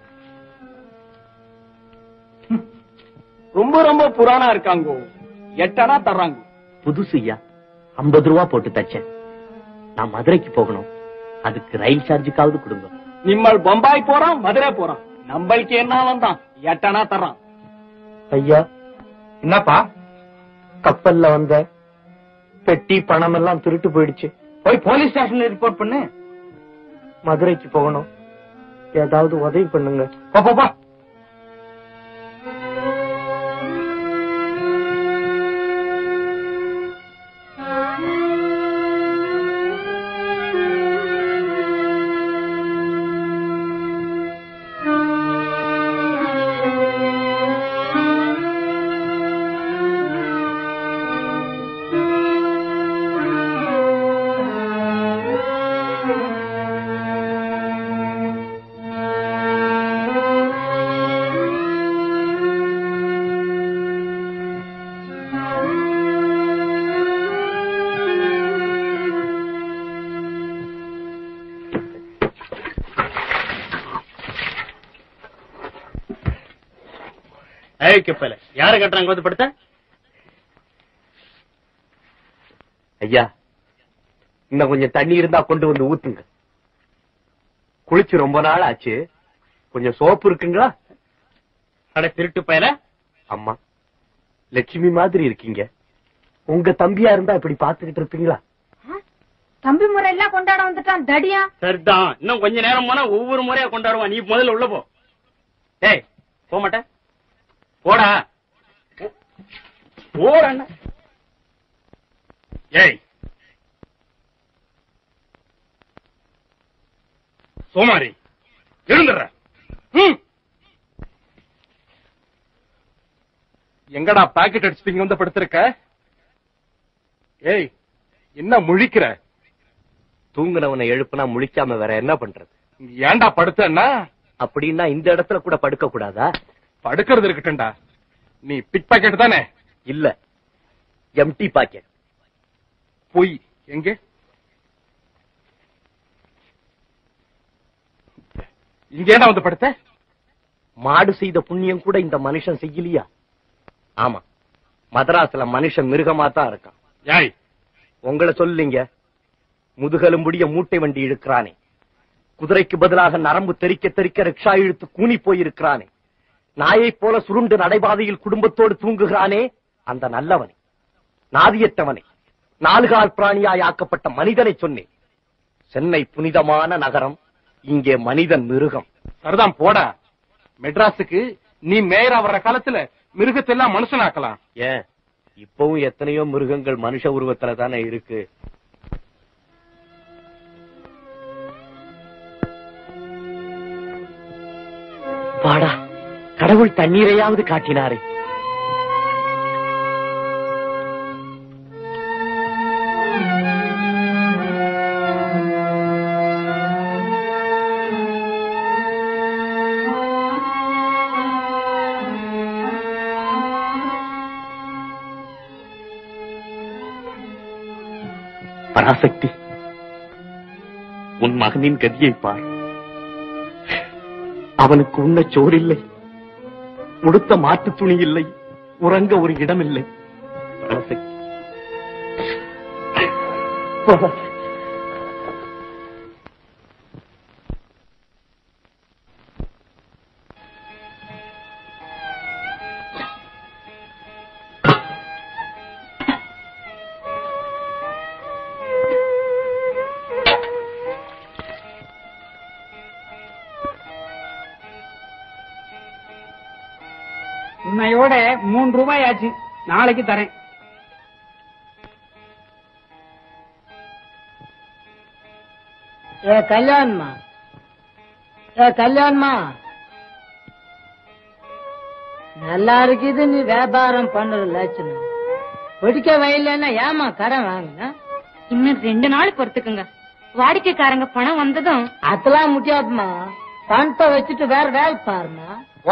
ரொம்ப ரொம்ப புராணா இருக்காங்கோ. 8 அணா தர்றாங்க. புதுசு ஐயா, 50 ரூபா போட்டு தச்சேன். நான் மதுரைக்கு போகணும், அதுக்கு ரயில் சார்ஜுக்காவது கொடுங்க. நிம்மல் பம்பாய் போறான், மதுரை போறான், நம்மளுக்கு என்ன வந்தான்? 8 அணா தர்றான். ஐயா, என்னப்பா? கப்பல்ல வந்த பெட்டி பணம் எல்லாம் திருட்டு போயிடுச்சு. போய் போலீஸ் ஸ்டேஷன்ல ரிப்போர்ட் பண்ணு. மதுரைக்கு போகணும், ஏதாவது உதவி பண்ணுங்க. பா. யாரு கட்டுறாங்க வந்து படுத்த? ஐயா, இன்னும் கொஞ்சம் தண்ணி இருந்தா கொண்டு வந்து ஊத்துங்க. குளிச்சு ரொம்ப நாள் ஆச்சு, கொஞ்சம் சோப்பு இருக்குங்களா? அட திருட்டு பயல. அம்மா, லட்சுமி மாதிரி இருக்கீங்க. உங்க தம்பியா இருந்தா இப்படி பாத்துக்கிட்டு இருப்பீங்களா? தம்பி முறை எல்லாம் கொண்டாட வந்துட்டான் தடியா. சரிதான், இன்னும் கொஞ்ச நேரம் போனா ஒவ்வொரு முறையா கொண்டாடுவான். நீ முதல்ல உள்ள போ. ஏய், போக மாட்டேன். போடா போட. ஏய் சோமாரி, எழுந்துடுற. எங்கடா பாக்கெட் அடிச்சுட்டு வந்து படுத்திருக்க? ஏய், என்ன முழிக்கிற? தூங்குனவனை எழுப்புனா முழிக்காம வேற என்ன பண்றது? ஏன்டா படுத்தன்னா? அப்படின்னா இந்த இடத்துல கூட படுக்க கூடாதா? படுக்கிறது இருக்கட்டும்டா. நீ பிக் பாக்கெட் தானே? இல்ல, எம்டி பாக்கெட். போய் எங்க? இங்க ஏன்டா வந்து படுத்த? மாடு செய்த புண்ணியம் கூட இந்த மனுஷன் செய்யலையா? ஆமா, மதராஸ்ல மனுஷன் மிருகமா தான் இருக்கான். ஏய், உங்களை சொல்லுங்க. முதுகெலும்புடைய மூட்டை வண்டி இழுக்கிறானே, குதிரைக்கு பதிலாக நரம்பு தெறிக்க தெறிக்க ரிக்ஷா இழுத்து கூனி போயிருக்கிறானே, நாயை போல சுருண்டு நடைபாதையில் குடும்பத்தோடு தூங்குகிறானே, அந்த நல்லவனை, நாதியற்றவனை, 4 கால் பிராணியாய் ஆக்கப்பட்ட மனிதனை சொன்னேன். சென்னை புனிதமான நகரம், இங்கே மனிதன் மிருகம். சரிதான், போடா. மெட்ராஸுக்கு நீ மேயரா வர்ற காலத்துல மிருகத்தை எல்லாம் மனுஷனாக்கலாம். ஏன், இப்பவும் எத்தனையோ மிருகங்கள் மனுஷ உருவத்துல தானே இருக்கு. வாடா, கடவுள் தண்ணீரையாவது காட்டினாரே. பராசக்தி, உன் மகனின் கதியை பார். அவனுக்கு உண்ண சோறில்லை, உடுத்த மாட்டு துணி இல்லை, உறங்க ஒரு இடம் இல்லை. பராசக்தி, இன்னையோட 3 ரூபாய் ஆச்சு, நாளைக்கு தரேன். கல்யாணமா கல்யாணமா நல்லா இருக்குது. நீ வியாபாரம் பண்ற லட்சணம். வெடிக்க வயலன்னா ஏமா கடன் வாங்கினா? இன்னும் 2 நாள் பொறுத்துக்குங்க. வாடிக்கைக்காரங்க பணம் வந்ததும். அதெல்லாம் முடியாதுமா. பணத்தை வச்சுட்டு வேற வேலை பாருமா.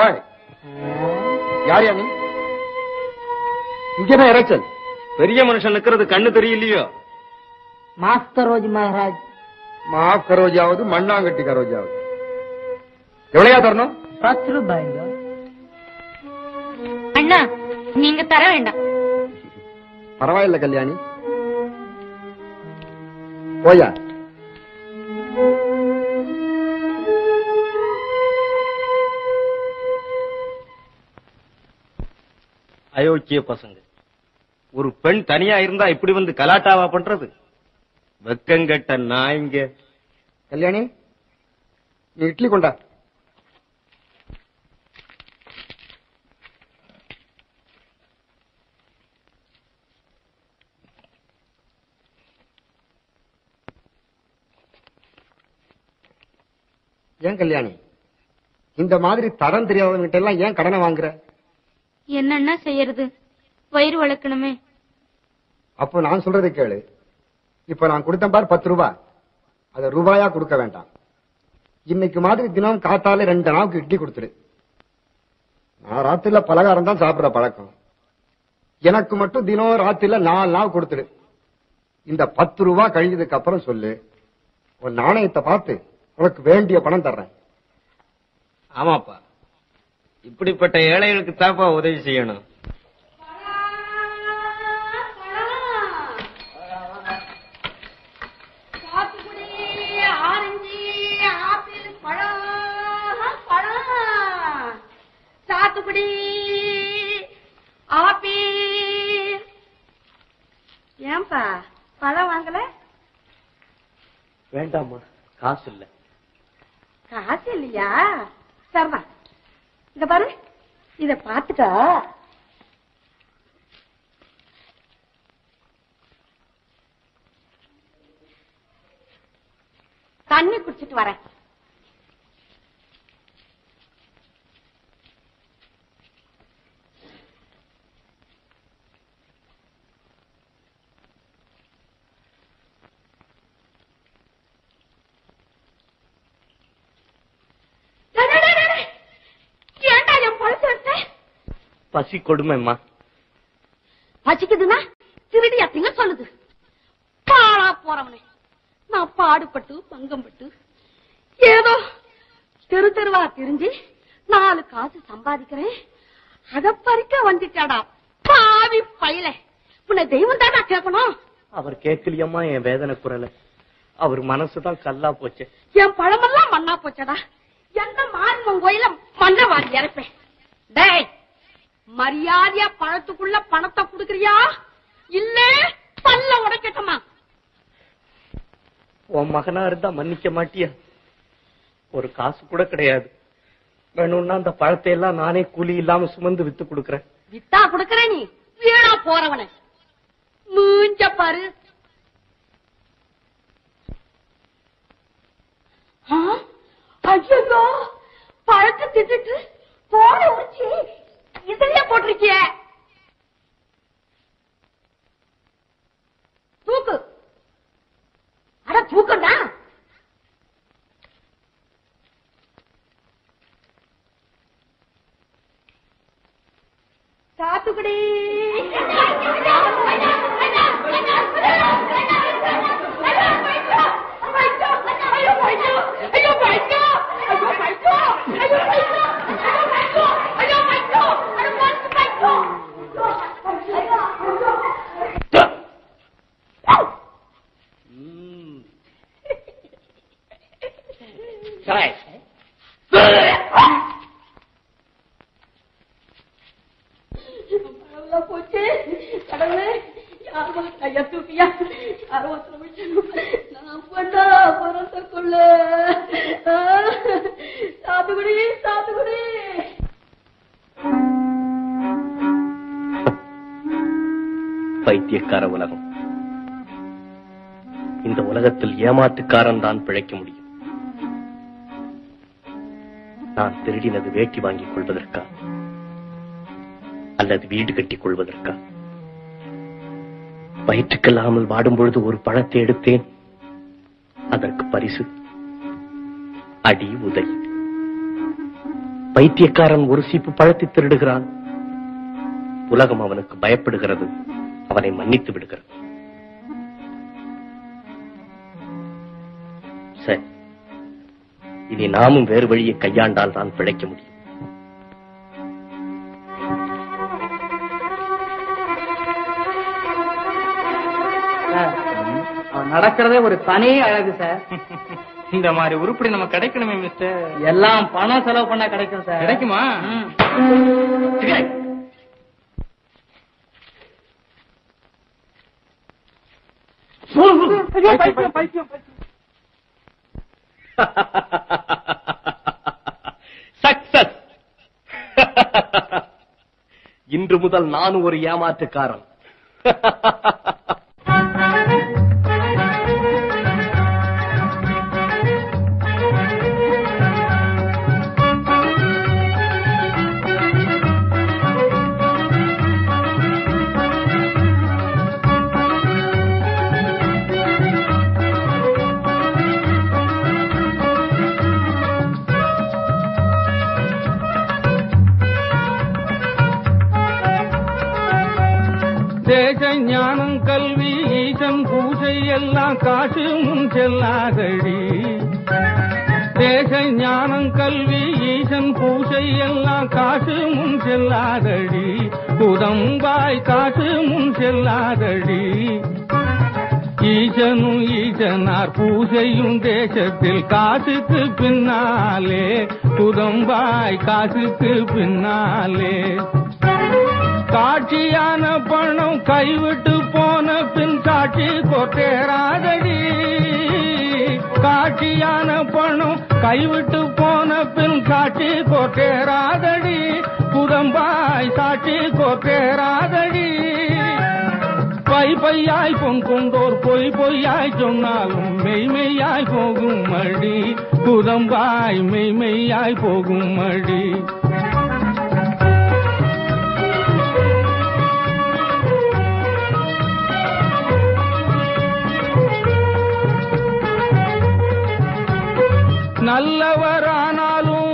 யார் யா நீ? இங்கதான் இறைச்சல். பெரிய மனுஷன் நிக்கிறது கண்ணு தெரியலையோ? மாஸ்டர் ரோஜி மகாராஜ். மாஃப் கரோஜாவது மண்ணாங்கட்டி கரோஜாவது. எவ்வளையா தரணும்? 10 ரூபாய்ங்க. அண்ணா நீங்க தர வேண்டாம். பரவாயில்ல கல்யாணி, போயா. அயோக்கிய பசங்க. ஒரு பெண் தனியா இருந்தா இப்படி வந்து கலாட்டாவா பண்றது? வெக்கங்கட்ட நாய்ங்க. கல்யாணி, நீ இட்லி கொண்டா. ஏன் கல்யாணி, இந்த மாதிரி தரம் தெரியாதவங்கிட்ட எல்லாம் ஏன் கடனை வாங்குற? என்னன்னா செய்யறது, வயிறு வளர்க்கணுமே. அப்போ நான் சொல்றதை கேளு. இப்ப நான் கொடுத்தேன் பார் 10 ரூபாய், அத ரூபாயா கொடுக்க வேண்டாம். இன்னைக்கு மாதிரி தினம் காத்தால 2 நாவுக்கு இட்லி கொடுத்துரு. நான் ராத்திரில பலகாரம் தான் சாப்பிடுற பழக்கம். எனக்கு மட்டும் தினம் ராத்திரில 4 நாள் கொடுத்துரு. இந்த 10 ரூபாய் கழிஞ்சதுக்கு அப்புறம் சொல்லு, உன் நாணயத்தை பார்த்து உனக்கு வேண்டிய பணம் தர்றேன். ஆமாப்பா, இப்படிப்பட்ட ஏழைகளுக்கு தாப்பா உதவி செய்யணும். சாத்துக்குடி, ஆப்பிள். ஏன்பா பழம் வாங்கல? வேண்டாமா, காசு இல்ல. காசு இல்லையா? சரிதான், இத பாரு, இத பாத்துக்கா. தண்ணி குடிச்சிட்டு வரேன். பசி கொடுமைம்மா. பசிக்குதுன்னா திருடி அத்திங்க சொல்லுது. பாழா போறவனே, நான் பாடுபட்டு பங்கம்பட்டு ஏதோ தெரு தெருவா திரிஞ்சு 4 காசு சம்பாதிக்கிறேன். அத பறிக்க வந்துட்டாடா பாவி பையல. உன்னை தெய்வம் தாடா கேட்கணும். அவர் கேட்கலையம்மா என் வேதனை குரல. அவர் மனசுதான் கல்லா போச்சு. என் பழமெல்லாம் மண்ணா போச்சடா. எந்த மாரியம்மன் கோயில மன்றவாடி இறப்பேன். டேய், மரியாதையா பழத்துக்குள்ள பணத்தை குடுக்கறியா இல்ல பல்ல உடைக்கட்டுமா? உன் மகனா இருந்தா மன்னிக்க மாட்டியா? ஒரு காசு கூட கிடையாது. வேணும்னா அந்த பழத்தை எல்லாம் நானே கூலி இல்லாம சுமந்து வித்து கொடுக்கறேன். வித்தா குடுக்கற நீ வீணா போறவன மூஞ்ச பாரு. ஐயோ, பழத்தை திட்டுட்டு போட உரிச்சு இதுலயே போட்டிருக்கிய. தூக்கு. அட தூக்கண்டா. சாத்துக்குடி, போச்சு கடவுளே. யாரும் கைய தூக்கியா, யாரும் நான் பண்ணா பரத்துக்குள்ள. சாத்துக்குடி, சாத்துக்குடி. பைத்தியக்கார உலகம். இந்த உலகத்தில் ஏமாத்துக்காரன் தான் பிழைக்க முடியும். நான் திருடினது வேட்டி வாங்கிக் கொள்வதற்கா அல்லது வீடு கட்டிக் கொள்வதற்கா? வயிற்றுக்கில்லாமல் வாடும் பொழுது ஒரு பழத்தை எடுத்தேன். அதற்கு பரிசு அடி உதை. பைத்தியக்காரன் ஒரு சீப்பு பழத்தை திருடுகிறான். உலகம் அவனுக்கு பயப்படுகிறது, அவனை மன்னித்து விடுகிறது. சரி, இனி நாமும் வேறு வழியை கையாண்டால் தான் பிழைக்க முடியும். நடக்கிறதே ஒரு தனி அழகு சார். இந்த மாதிரி உருப்படி நம்ம கிடைக்கணுமே மிஸ்டர். எல்லாம் பணம் செலவு பண்ணா கிடைக்கும் சார். கிடைக்குமா? சக்சஸ். இன்று முதல் நானும் ஒரு ஏமாற்றுக்காரன். தேச ஞானம் கல்வி ஈசன் பூசை எல்லாம் காசு முன் செல்லாதடி. தேச ஞானம் கல்வி ஈசன் பூசை எல்லாம் காசு முன் செல்லாதடி. புதம்பாய் காசு முன் செல்லாதடி. ஈசனும் ஈசனார் பூசையும் தேசத்தில் காசுக்கு பின்னாலே. புதம்பாய் காசுக்கு பின்னாலே. காட்சியான பணம் கைவிட்டு போன பின் காட்சி கொட்டேராதடி. காட்சியான பணம் கைவிட்டு போன பின் காட்சி கொட்டேராதடி. புதம்பாய் சாட்சி கொட்டேராதடி. பை பையாய் பொன் கொண்டோர் பொய் பொய்யாய் சொன்னாலும் மெய்மெய்யாய் போகும் அடி. புதம்பாய் மெய்மெய்யாய் போகும் அடி. நல்லவரானாலும்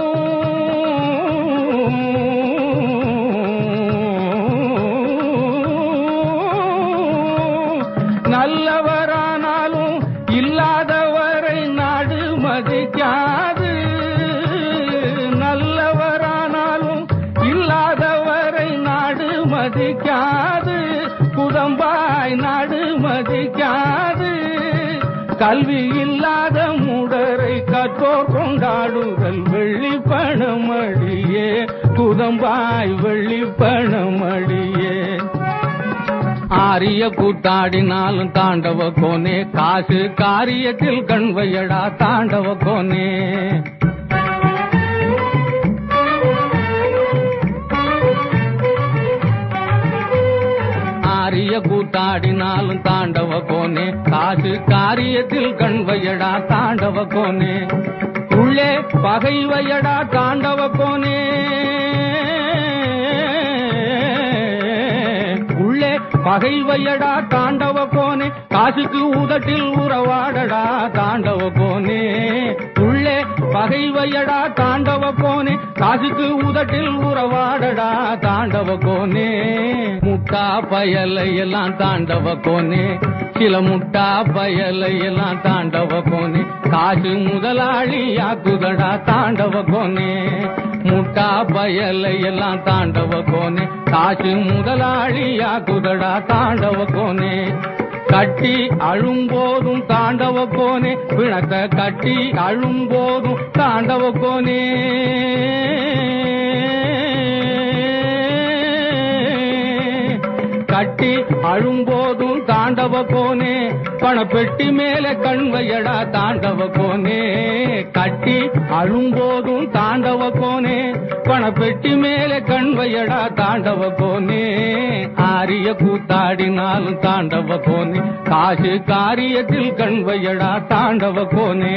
நல்லவரானாலும் இல்லாதவரை நாடு மதிக்காது. நல்லவரானாலும் இல்லாதவரை நாடு மதிக்காது. புதம்பாய் நாடு மதிக்காது. கல்வி இல்லாத மூடரை கற்றோர் கொண்டாடுதல் வெள்ளி பணமடியே. புதம்பாய் வெள்ளி பணமடியே. ஆரிய கூத்தாடினாலும் தாண்டவ கோனே. காசு காரியத்தில் கண்வையடா தாண்டவ கோனே. ஆரிய கூத்தாடினாலும் தாண்டவ கோனே. காசு காரியத்தில் கண்வையடா தாண்டவ கோனே. உள்ளே பகை வையடா தாண்டவ கோனே. உள்ளே பகை வையடா தாண்டவ கோனே. காசுக்கு உதட்டில் உறவாடடா தாண்டவ கோனே. உள்ளே பகை வையடா தாண்டவ கோனே. காசுக்கு உதட்டில் உறவாடடா தாண்டவ கோனே. முட்டா பயலை எல்லாம் தாண்டவ கோனே. சில முட்டா பயலை எல்லாம் தாண்டவ கோனே. காசு முதலாளியாக்குதடா தாண்டவ கோனே. முட்டா பயலை எல்லாம் தாண்டவ கோனே. காசு முதலாளியாக்குதடா தாண்டவ கோனே. கட்டி அழும்போதும் தாண்டவ கோனே. பிணக்க கட்டி அழும்போதும் தாண்டவ கோனே. கட்டி அழும்போதும் தாண்டவ கோனே. பணப்பெட்டி மேல கண்வையடா தாண்டவ கோனே. கட்டி அழும்போதும் தாண்டவ கோனே. பணப்பெட்டி மேல கண்வையடா தாண்டவ கோனே. ஆரிய கூத்தாடினாலும் தாண்டவ கோனே. காசு காரியத்தில் கண்வையடா தாண்டவ கோனே.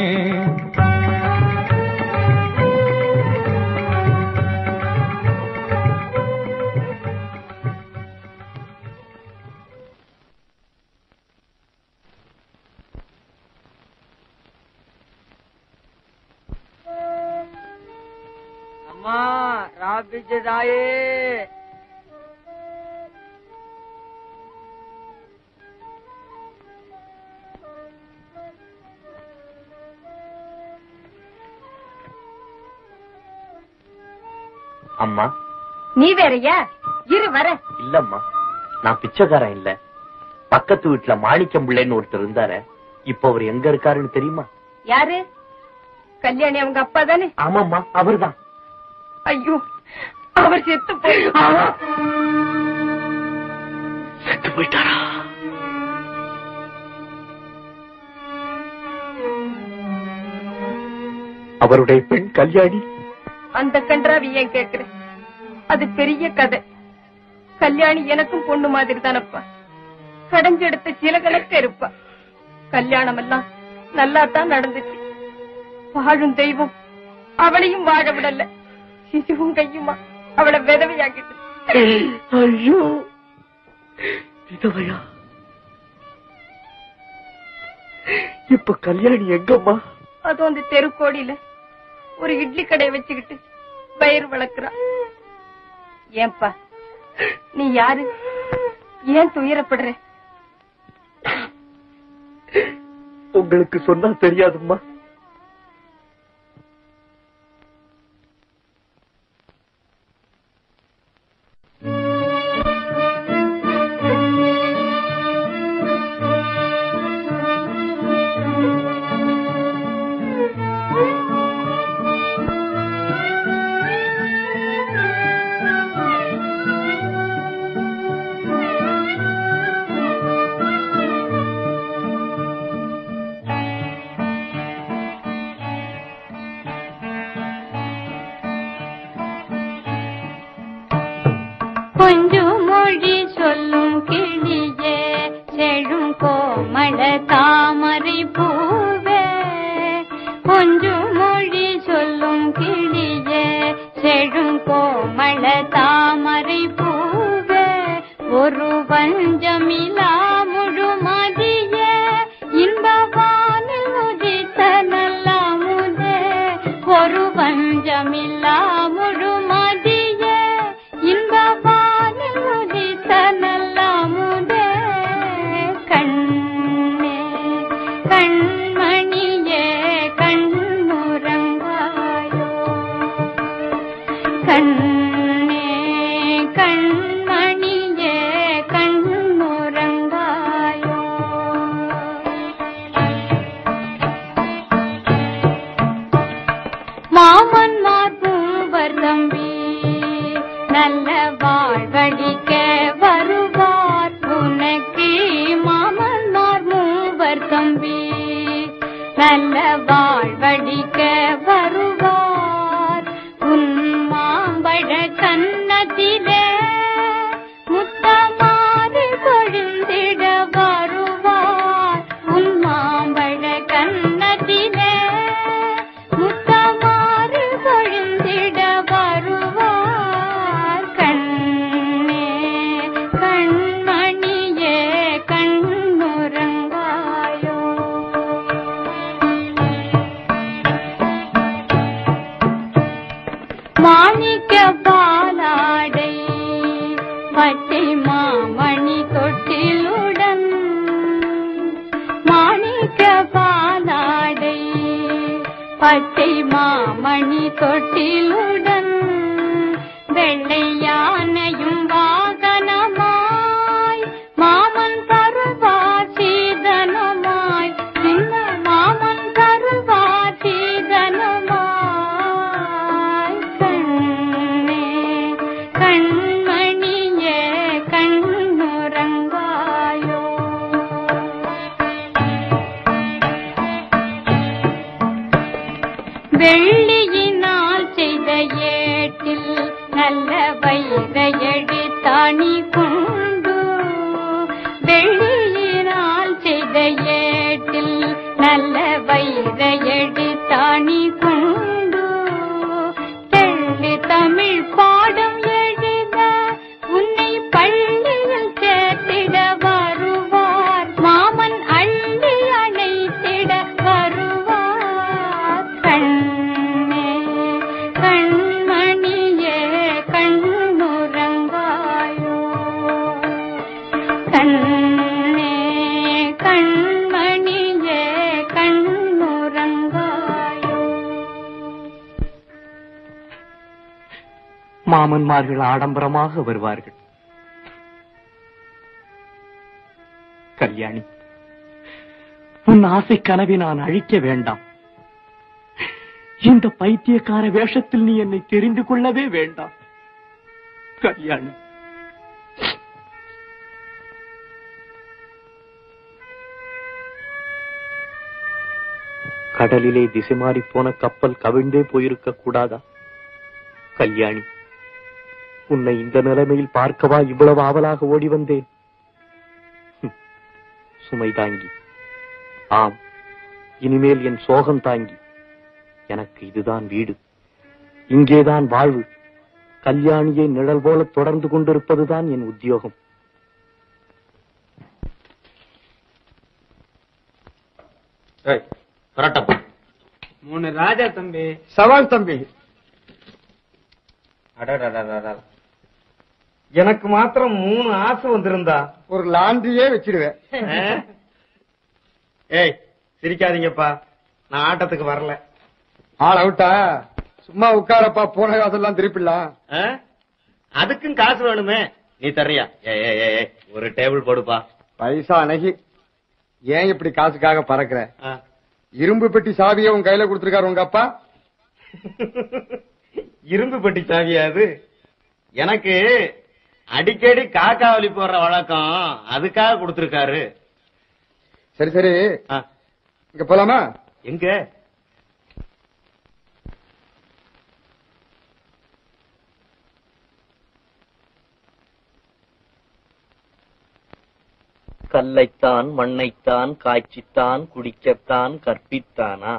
பிச்சதாயே. அம்மா, நீ வேறயா? இரு வர. இல்லம்மா, நான் பிச்சைக்காரன் இல்ல. பக்கத்து வீட்டுல மாணிக்கம் பிள்ளைன்னு ஒருத்தர் இருந்தாரு. இப்ப அவர் எங்க இருக்காருன்னு தெரியுமா? யாரு? கல்யாணி அவங்க அப்பா தானே? ஆமாம்மா, அவர்தான். ஐயோ, அவர் செத்து போயிட்டாரா? அவருடைய பெண் கல்யாணி. அந்த கன்றாவி ஏன் கேக்குற? அது பெரிய கதை. கல்யாணி எனக்கும் பொண்ணு மாதிரி தானப்பா. கடைஞ்செடுத்த சில கணக்கு இருப்பா. கல்யாணம் எல்லாம் நல்லாத்தான் நடந்துச்சு. வாழும் தெய்வம் அவளையும் வாழ விடல. சிசுவும் கையுமா அவளை விதவையாக்கிட்டு. ஐயோ, விதவையா? இப்ப கல்யாணி எங்கம்மா? அதுவும் அந்த தெருக்கோடியில ஒரு இட்லி கடையை வச்சுக்கிட்டு பயிர் வளர்க்கிறா. ஏன்பா, நீ யாரு? ஏன் துயரப்படுற? உங்களுக்கு சொன்னா தெரியாதும்மா. கொஞ்சம் மொழி சொல்லும் கிளியே, செழும் கோமள தாமரை பூவே. கொஞ்சம் மொழி சொல்லும் கிளியே, செழும் கோமள தாமரை பூவே. ஒரு வஞ்சமிலா முழுமதியே, இன்பவானில் உதித்த நல்லாமுதே. ஒரு வஞ்சமில்லா முழுமதியே, இன்பவானில் உதித்த நல்லாமுதே. கண்ணே கண்மணியே கண்ணுறங்காயோ. கண்ணே கண்மணியே கண்ணுறங்காயோ. மாமன் மார்பூவர் தம்பி நல்ல வாழ்வழிக்க வருவார் உனக்கு. மாமன் மார்பூவர் தம்பி நல்ல வாழ்வழிக்க வருவார். உன் மாம்பழ கன்னத்திலே முத்தமாறு பொழுந்திட வருவார். உன் மாம்பழ கன்னத்திலே முத்தமாறு பொழுந்திட வருவார். கண்ணே கண்மணியே கண்ணுறங்காயோ. மாணிக்க பாலாடை பச்சை மாமணி தொட்டிலுடன். மாணிக்க பாலாடை பச்சை மாமணி தொட்டிலுடன். வெள்ளை யானையும் வாகனமாய் மாமன் தருவார் சீதனமாய். சின்ன மாமன் தருவார் சீதனமாய். கண்ணே கண்மணியே கண்ணுறங்காயோ. வெள்ளியினால் செய்த ஏட்டில் நல்ல வைர எழுத்தாணி கொண்டு. வெள்ளியினால் செய்த ஏட்டில் நல்ல வைர எழுத்தாணி கொண்டு. தெள்ளி தமிழ் பாடம் எழுத உன்னை பள்ளியில் சேர்த்திட வருவார். மாமன் அள்ளி அணைத்திட வருவார். கண்ணே கண்மணியே மாமன்மார்கள் ஆடம்பரமாக வருவார்கள். கல்யாணி, உன் ஆசை கனவை நான் அழிக்க வேண்டாம். இந்த பைத்தியக்கார வேஷத்தில் நீ என்னை தெரிந்து கொள்ளவே வேண்டாம். கல்யாணி, கடலிலே திசை மாறி போன கப்பல் கவிழ்ந்தே போயிருக்க கூடாதா? கல்யாணி, உன்னை இந்த நிலைமையில் பார்க்கவா இவ்வளவு ஆவலாக ஓடி வந்தேன்? சுமை தாங்கி, ஆம், இனிமேல் என் சோகம் தாங்கி. எனக்கு இதுதான் வீடு, இங்கேதான் வாழ்வு. கல்யாணியை நிழல் போல தொடர்ந்து கொண்டிருப்பதுதான் என் உத்தியோகம். மூணு ராஜா தம்பி, சவால் தம்பி. எனக்கு மாத்திரம் 3 ஆசை வந்திருந்தா ஒரு லாண்டியே வச்சிடுவேன். ஏய், சிரிக்காதீங்கப்பா, நான் ஆட்டத்துக்கு வரல. ஆள் அவுட்டா? சும்மா உட்காரப்பா, போன காசெல்லாம் திருப்பிடலாம். அதுக்கும் காசு வேணுமே, நீ தர்றியா? ஒரு டேபிள் போடுப்பா. பைசா அணகி, ஏன் இப்படி காசுக்காக பறக்குற? இரும்பு பெட்டி சாவியை உன் கையில கொடுத்திருக்காரு உங்க அப்பா. இரும்பு பெட்டி சாவியா அது? எனக்கு அடிக்கடி காக்காவலி போடுற வழக்கம், அதுக்காக கொடுத்திருக்காரு. சரி சரி, இங்க போலாமா? எங்க? கல்லைத்தான் மண்ணைத்தான் காய்ச்சித்தான் குடிக்கத்தான் கற்பித்தானா?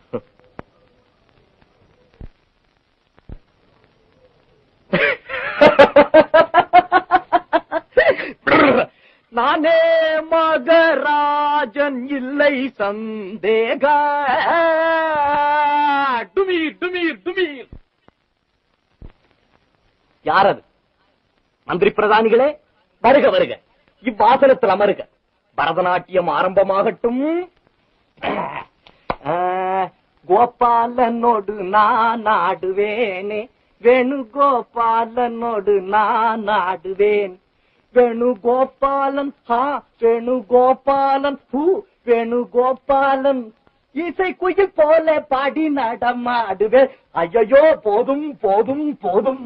நானே மகராஜன் இல்லை சந்தேக. டுமீர் டுமீர் டுமீர். யார் அது? மந்திரி பிரதானிகளே, வருக வருக, இவ்வாசனத்தில் அமருக. பரதநாட்டியம் ஆரம்பமாகட்டும். கோபாலனோடு நான் ஆடுவேனே, வேணுகோபாலனோடு நான் ஆடுவேன். வேணுகோபாலன், வேணுகோபாலன், வேணுகோபாலன், இசை குயில் போல பாடி நடமாடுவேன். ஐயோ, போதும் போதும் போதும்.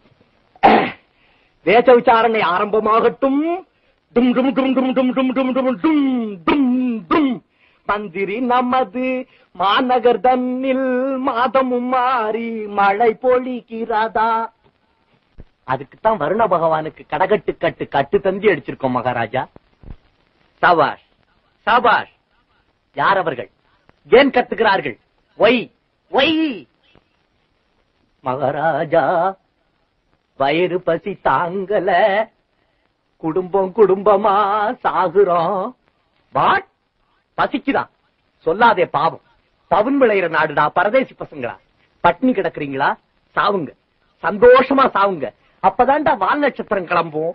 வேஷ விசாரணை ஆரம்பமாகட்டும். டும் டும் டும் டும் டும் டும் டும் டும் டும் டும் டும். மந்திரி நமது மாநகர் தன்னில் மாதமும் மாறி மழை பொழிக்கிறதா? அதுக்குத்தான் வருண பகவானுக்கு கடகட்டு கட்டு கட்டு தந்தி அடிச்சிருக்கோம் மகாராஜா. சாபாஷ் சாபாஷ். யார் அவர்கள்? ஏன் கத்துக்கிறார்கள்? Y Y. மகாராஜா, வயிறு பசி தாங்கல, குடும்பம் குடும்பமா சாகுறோம். வாட்? பசிக்குதான்? சொல்லாதே பாவம். பவுன் விளையிற நாடுடா, பரதேசி பசங்களா. பட்னி கிடக்குறீங்களா? சாவுங்க, சந்தோஷமா சாவுங்க. அப்பதான்டா வால் நட்சத்திரம் கிளம்பும்.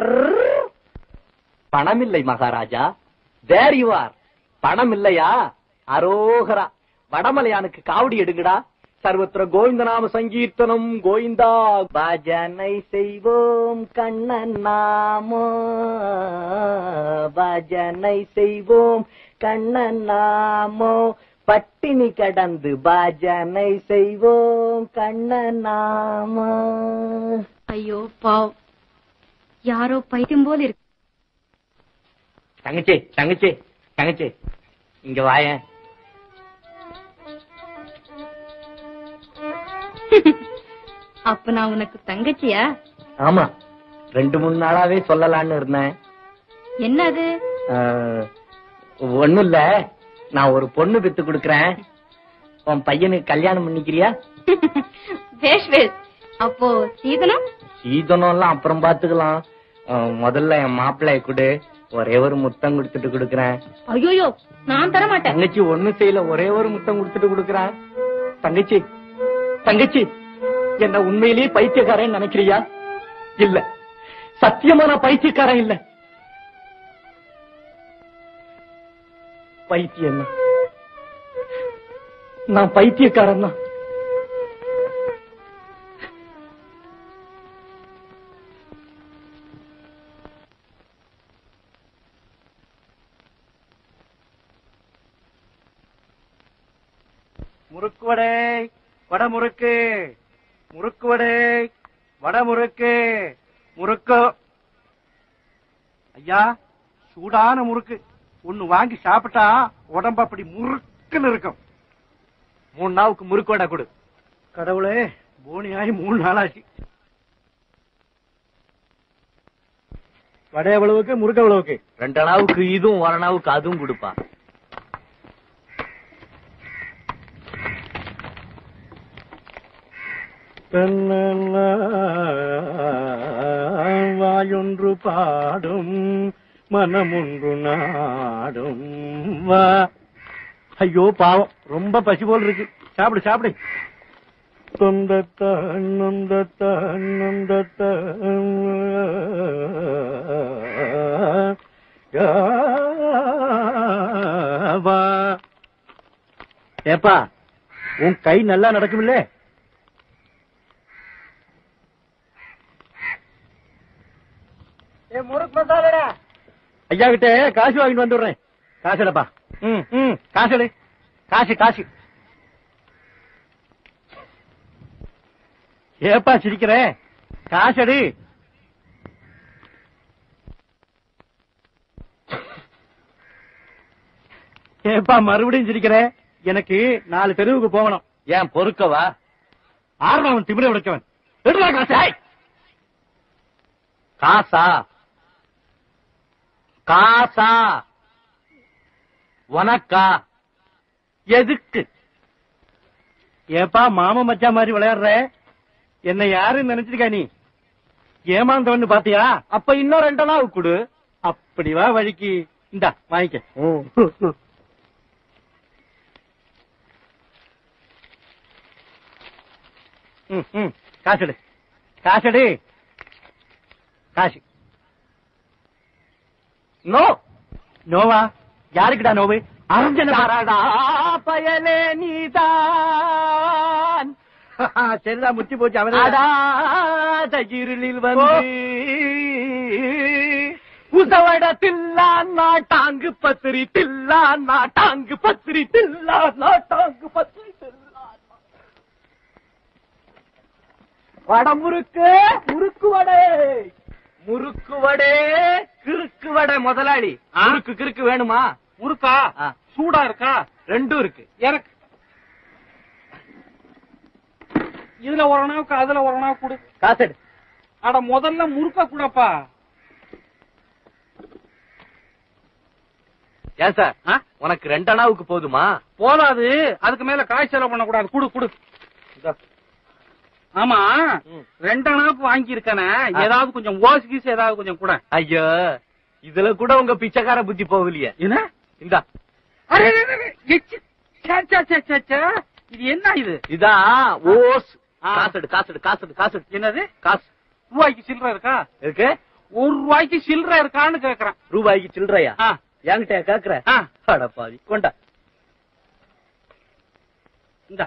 பணம் இல்லை மகாராஜா. There you are. பணம் இல்லையா? அரோகரா. வடமலையானுக்கு காவடி எடுங்கடா. சர்வத்திர கோவிந்த நாம சங்கீர்த்தனம் கோவிந்தா. பஜனை செய்வோம் கண்ணன் நாமோ, பஜனை செய்வோம் கண்ணன் நாமோ, பட்டினி கடந்து பஜனை செய்வோம் கண்ணன் நாமோ. ஐயோ பாவ், யாரோ பைத்தியம் போல இருக்கு. தங்கச்சி தங்கச்சி தங்கச்சி, இங்க வாயேன். அப்ப நான் உனக்கு தங்கச்சியா? ஆமா, 2-3 நாளாவே சொல்லலான்னு இருந்தேன். என்னது? ஒண்ணும் இல்ல, நான் ஒரு பொண்ணு வித்து கொடுக்கறேன். உன் பையனுக்கு கல்யாணம் பண்ணிக்கிறியா? வேஷ் வேஷ். அப்போ சீதனம்? சீதனம் எல்லாம் அப்புறம் பாத்துக்கலாம். முதல்ல என் மாப்பிள்ளைய கொடு, ஒரே ஒரு முத்தம் கொடுத்துட்டு கொடுக்கறேன். ஐயோ, நான் தர மாட்டேன். தங்கச்சி ஒண்ணும் செய்யல, ஒரே ஒரு முத்தம் கொடுத்துட்டு கொடுக்கறேன். தங்கச்சி தங்கச்சி, என்ன உண்மையிலேயே பைத்தியக்காரன் நினைக்கிறியா? இல்ல, சத்தியமா நான் பைத்தியக்காரன் இல்ல. பைத்தியம், நான் பைத்தியக்காரன் தான். முறுக்கு வடை வடமுறுக்கு, முறுக்கு வடை வடமுறுக்கு, முறுக்கு. ஐயா, சூடான முறுக்கு ஒண்ணு வாங்கி சாப்பிட்டா உடம்பு அப்படி முறுக்குன்னு இருக்கும். 3 நாவுக்கு முறுக்கு வடை கொடு. கடவுளே, போனியாயி 3 நாளாச்சு. வடை எவ்வளவுக்கு, முறுக்கு எவ்வளவுக்கு? 2 நாவுக்கு இதுவும் 1 நாவுக்கு அதுவும் கொடுப்பா. வாயொன்று பாடும் மனமொன்று நாடும் வா. ஐயோ பாவம், ரொம்ப பசி போல் இருக்கு. சாப்பிடு சாப்பிடு. தொந்தத்தான் நொந்தத்தான் நொந்தத்தான் வா. ஏப்பா, உன் கை நல்லா நடக்குமில்ல? முறுக்கு மசாலடா. ஐயா கிட்ட காசு வாங்கிட்டு வந்துடுறேன். காசுடப்பா. காசு காசு காசு. ஏப்பா சிரிக்கிற? காசடி. ஏப்பா மறுபடியும் சிரிக்கிற? எனக்கு 4 தெருவுக்கு போகணும். ஏன் பொறுக்கவா? ஆர்வன் திமிர உடைக்கவன். எடுறா காசு. காசா காசா உனக்கா? எதுக்கு? ஏப்பா மாமா மச்சா மாதிரி விளையாடுற? என்ன யாருன்னு நினைச்சிருக்கா நீ? ஏமாந்தவன்னு பாத்தியா? அப்ப இன்னும் 2 நாள் கொடு. அப்படி வா வழிக்கு. இந்தா வாங்கிக்க. காசு காசு காசு. நோ நோவா? யாருக்குடா நோவு? அரஞ்சனா பயலே நீதான். செல்லா முத்தி போச்சு. அவன் இருளில் வந்து உசவட தில்லா நாட்டாங்கு பத்திரி தில்லா நாட்டாங்கு பத்திரி தில்லா நாட்டாங்கு பத்திரி தில்லா. வடமுறுக்கு முறுக்கு வடை. முறுக்கு வடை கிறுக்கு வடை. முதலாளி, முறுக்கு கிறுக்கு வேணுமா? முறுக்கா சூடா இருக்கா? 2 இருக்கு. எனக்கு இதுல 1 நாவுக்கு அதுல 1 நாவுக்கு கொடு. காசு. அட முதல்ல முறுக்க கூடப்பா. ஏன் சார், உனக்கு 2 நாவுக்கு போதுமா? போதாது, அதுக்கு மேல காய் செலவு பண்ண கூடாது. குடு குடு. ஆமா, 2 நாவுக்கு வாங்கி இருக்கானே, ஏதாவது கொஞ்சம் ஓசி கீசு ஏதாவது கொஞ்சம் கூட. ஐயோ, இதுல கூட உங்க பிச்சைக்கார புத்தி போகலையே. என்ன? இந்தா. இது என்ன? இது இதான் ஓஸ். காசு காசு காசு காசு. என்னது? காசு. ரூபாய்க்கு சில்லறை இருக்கா? இருக்கு. 1 ரூபாய்க்கு சில்லறை இருக்கான்னு கேக்குறேன். ரூபாய்க்கு சில்லறையா? என்கிட்ட கேக்குற? அடப்பாவி, கொண்டா. இந்த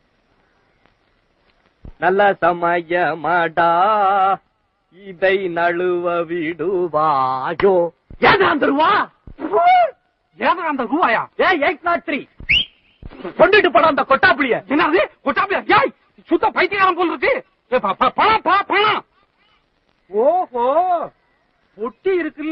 நல்ல சமயமாடா, இதை நழுவ விடுவாயோ. ஏதா அந்த ரூபா? ஏதா அந்த ரூபாயா? 803 கொண்டுட்டு போட அந்த கொட்டாப்புளிய. என்னது கொட்டாப்புளியா? ஏய், சுத்த பைத்தியக்காரன் போல் இருக்கு. பணம் பணம். ஓஹோ, பொட்டி இருக்குல்ல.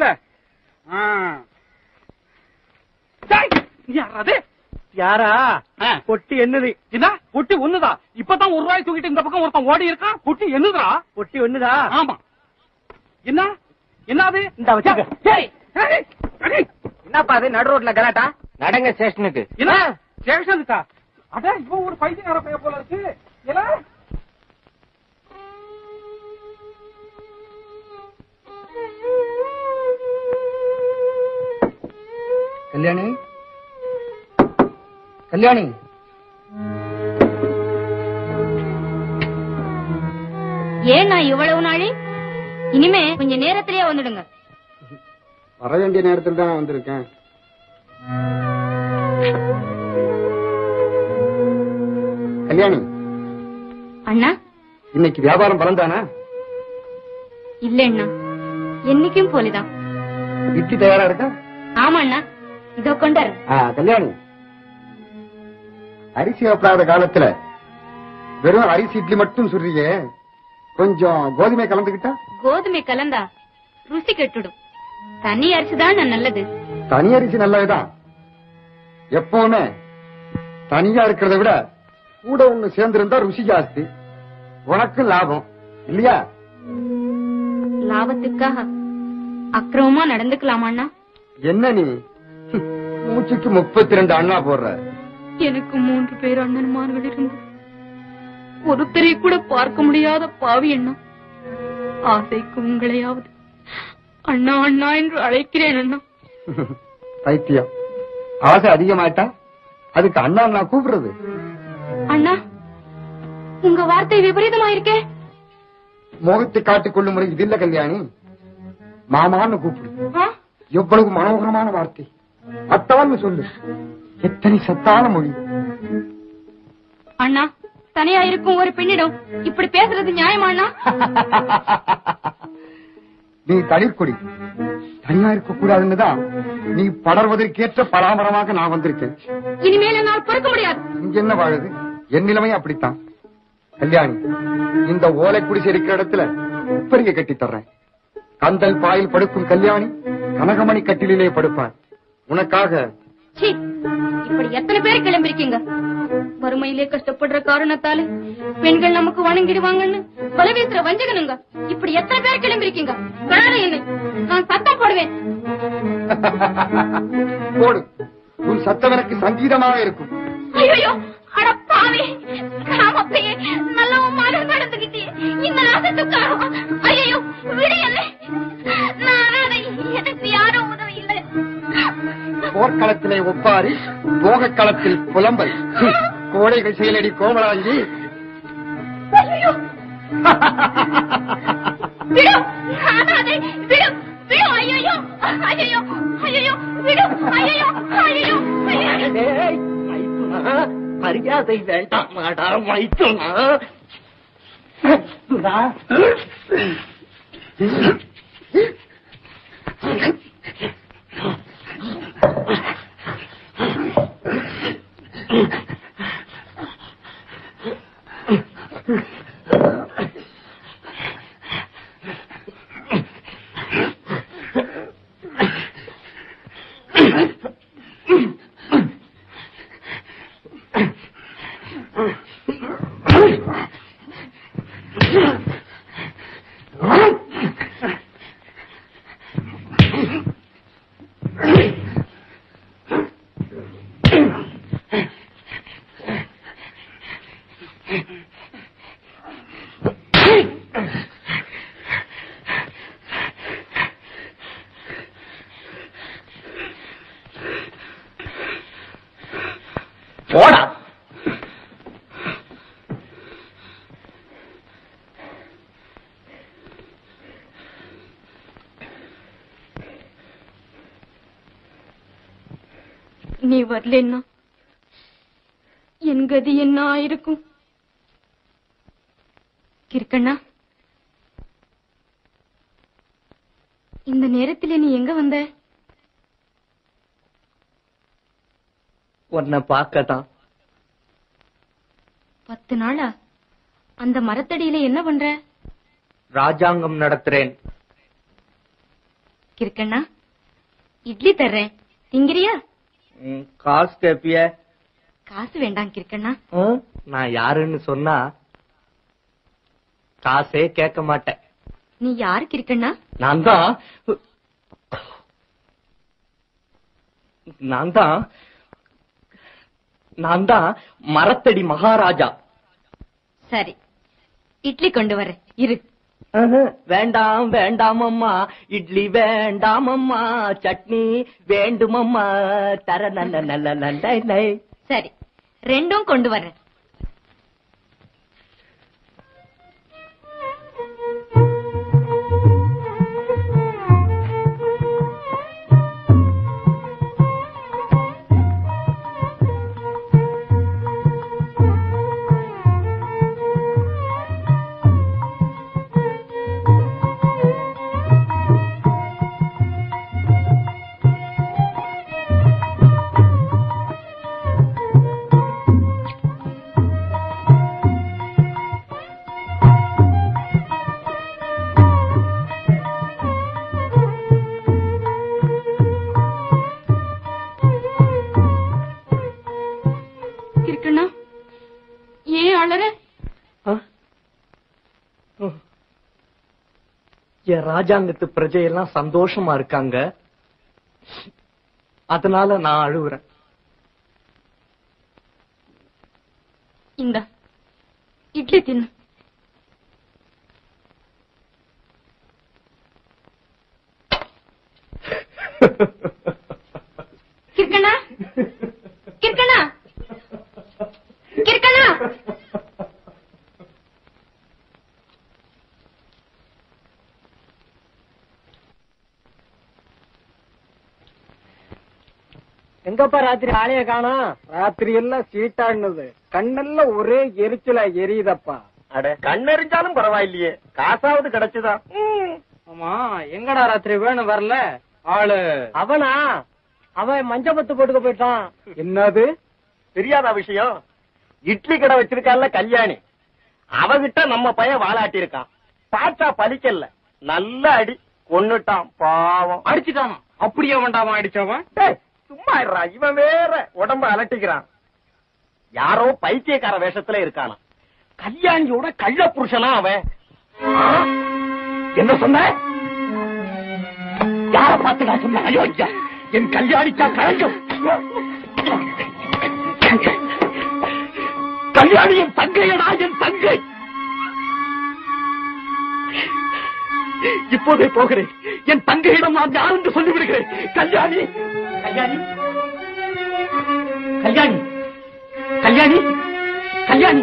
யாராது? யாரா? பொட்டி என்னது? என்ன பொட்டி? ஒண்ணுதா? இப்பதான் 1 ரூபாய் தூக்கிட்டு இந்த பக்கம் ஒருத்தன் ஓடி இருக்கான். பொட்டி என்னதா? பொட்டி ஒண்ணுதா? ஆமா. என்ன என்னது? இந்த வச்சுக்க. என்னப்பா அது நடு ரோட்ல கலாட்டா? நடங்க ஸ்டேஷனுக்கு. என்ன ஸ்டேஷனுக்கா? அட, இப்ப ஒரு பைத்தியக்கார பைய போல இருக்கு. கல்யாணி, கல்யாணி. ஏன் நான் இவ்வளவு நாளே? இனிமே கொஞ்சம் நேரத்திலேயே வந்துடுங்க. வர வேண்டிய நேரத்தில் தான் வந்திருக்கேன். கல்யாணி. அண்ணா, இன்னைக்கு வியாபாரம் பலந்தானா? இல்ல அண்ணா, என்னைக்கும் போலிதான். இட்லி தயாரா இருக்கா? ஆமா அண்ணா, இதோ கொண்டாரு. கல்யாணி, அரிசி சாப்பிடாத காலத்துல வெறும் அரிசி இட்லி மட்டும் சொல்றீங்க, கொஞ்சம் கோதுமை கலந்துக்கிட்டா? கோதுமை கலந்தா ருசி கெட்டுடும். தனி அரிசிதான் நல்லது. தனி அரிசி நல்லதுதான். எப்பவுமே தனியா இருக்கிறத விட கூட ஒண்ணு சேர்ந்திருந்தா ருசி ஜாஸ்தி, உனக்கு லாபம் இல்லையா? லாபத்துக்காக அக்கிரமமா நடந்துக்கலாமா? என்ன நீ மூச்சுக்கு 32 அண்ணா போடுற? எனக்கு 3 பேர் அண்ணன்மார்கள் இருந்து ஒருத்தரை கூட பார்க்க முடியாத பாவி அண்ணா. ஆசைக்கு உங்களையாவது அண்ணா அண்ணா என்று அழைக்கிறேன் அண்ணா. பைத்தியம், ஆசை அதிகமாயிட்டா அதுக்கு அண்ணா அண்ணா கூப்பிடுறது. அண்ணா, உங்க வார்த்தை விபரீதமா இருக்கே. முகத்தை காட்டிக் கொள்ளும் முறை இது இல்ல கல்யாணி. மாமான்னு கூப்பிடு. எவ்வளவு மனோகரமான வார்த்தை. அத்தான்னு சொல்லு. எத்தனை சத்தான மொழி. அண்ணா, தனியா இருக்கும் ஒரு பெண்ணிடம் இப்படி பேசுறது நியாயமா அண்ணா? நீ தளிர்கொடி, தனியா இருக்க கூடாதுன்னுதான் நீ படர்வதற்கேற்ற பராமரமாக நான் வந்திருக்கேன். இனிமேல் என்னால் பொறுக்க முடியாது. இங்க என்ன வாழுது? என் நிலைமை அப்படித்தான். கல்யாணி, இந்த ஓலை குடிசை இருக்கிற இடத்துல உப்பரிகை கட்டி தர்றேன். கந்தல் பாயில் படுக்கும் கல்யாணி கனகமணி கட்டிலே படுப்பார். உனக்காக இப்படி எத்தனை பேர் கிளம்பிருக்கீங்க? வறுமையிலே கஷ்டப்படுற காரணத்தாலே பெண்கள் நமக்கு வணங்கிடுவாங்கன்னு பல வீசுற வஞ்சகனுங்க. இப்படி எத்தனை பேர் கிளம்பிருக்கீங்க? என்னை நான் சத்தம் போடுவேன். போடு, உன் சத்தம் எனக்கு சங்கீதமாக இருக்கும். ஐயோ, அடப்பாவே, நாம் அப்படியே நல்லவமாக நடந்துகிட்டே இந்த நாசத்துக்காக. ஐயோ, விடு என்னை. நான் அதை எனக்கு யாரும் உதவி இல்லை. போர்க்களத்திலே ஒப்பாரி, போக களத்தில் புலம்பல். கோடைகள் செயலடி கோமலாங்கி. மரியாதை வேண்டாம் மாடா மைத்துனா. போடா. நீ வரலன்னா என் கதி என்ன ஆயிருக்கும்? கிருக்கண்ணா, இந்த நேரத்தில் நீ எங்க வந்த? உன்னை பார்க்கதான். 10 நாளா அந்த மரத்தடியில என்ன பண்ற? ராஜாங்கம் நடத்துறேன். கிருக்கண்ணா, இட்லி தர்றேன், திங்கிறியா? காசு கேப்பிய? காசு வேண்டாம் கிருக்கண்ணா. நான் யாருன்னு சொன்னா காசே கேட்க மாட்டேன். நீ யாரு கிருக்கண்ணா? நான் தான் மரத்தடி மகாராஜா. சரி, இட்லி கொண்டு வர இரு. வேண்டாம் வேண்டாம் அம்மா, இட்லி வேண்டாம் அம்மா, சட்னி வேண்டுமம்மா, தர நல்ல நல்ல நல்ல. சரி, ரெண்டும் கொண்டு வர. என் ராஜாங்கத்து பிரஜையெல்லாம் சந்தோஷமா இருக்காங்க, அதனால நான் அழுவுறேன். இந்த இட்லி தின்னு. கிர்கனா கிர்கனா கிர்கனா எங்கப்பா ராத்திரி ஆளைய காணோம்? ராத்திரி எல்லாம் சீட்டாடுனது, கண்ணெல்லாம் ஒரே எரிச்சலா எரியுதப்பா. அட கண்ணெறிஞ்சாலும் பரவாயில்லையே, காசாவது கிடைச்சுதா? ஆமா, எங்கடா ராத்திரி வேணும் வரல ஆளு? அவனா? அவன் மஞ்சப்பத்து போட்டுக்க போயிட்டான். என்னது தெரியாதா விஷயம்? இட்லி கடை வச்சிருக்கான்ல கல்யாணி, அவகிட்ட நம்ம பையன் வாலாட்டி இருக்கான். பாச்சா பலிக்கல, நல்ல அடி கொன்னுட்டான். பாவம். அடிச்சுட்டான். அப்படியே வேண்டாமா அடிச்சவன்? சும்மா இருறா, இவன் வேற உடம்ப அலட்டிக்கிறான். யாரோ பைத்தியக்கார வேஷத்துல இருக்கானா. கல்யாணியோட கள்ள புருஷனா அவன். என்ன சொன்ன? யார பார்த்து நான் சொன்ன? அயோக்கியா, என் கல்யாணிக்கா கழங்கும். கல்யாணியின் தங்கையடா, என் தங்கை. இப்போதே போகிறேன், என் தங்கையிடம் நான் யார் என்று சொல்லிவிடுகிறேன். கல்யாணி கல்யாணி கல்யாணி கல்யாணி கல்யாணி.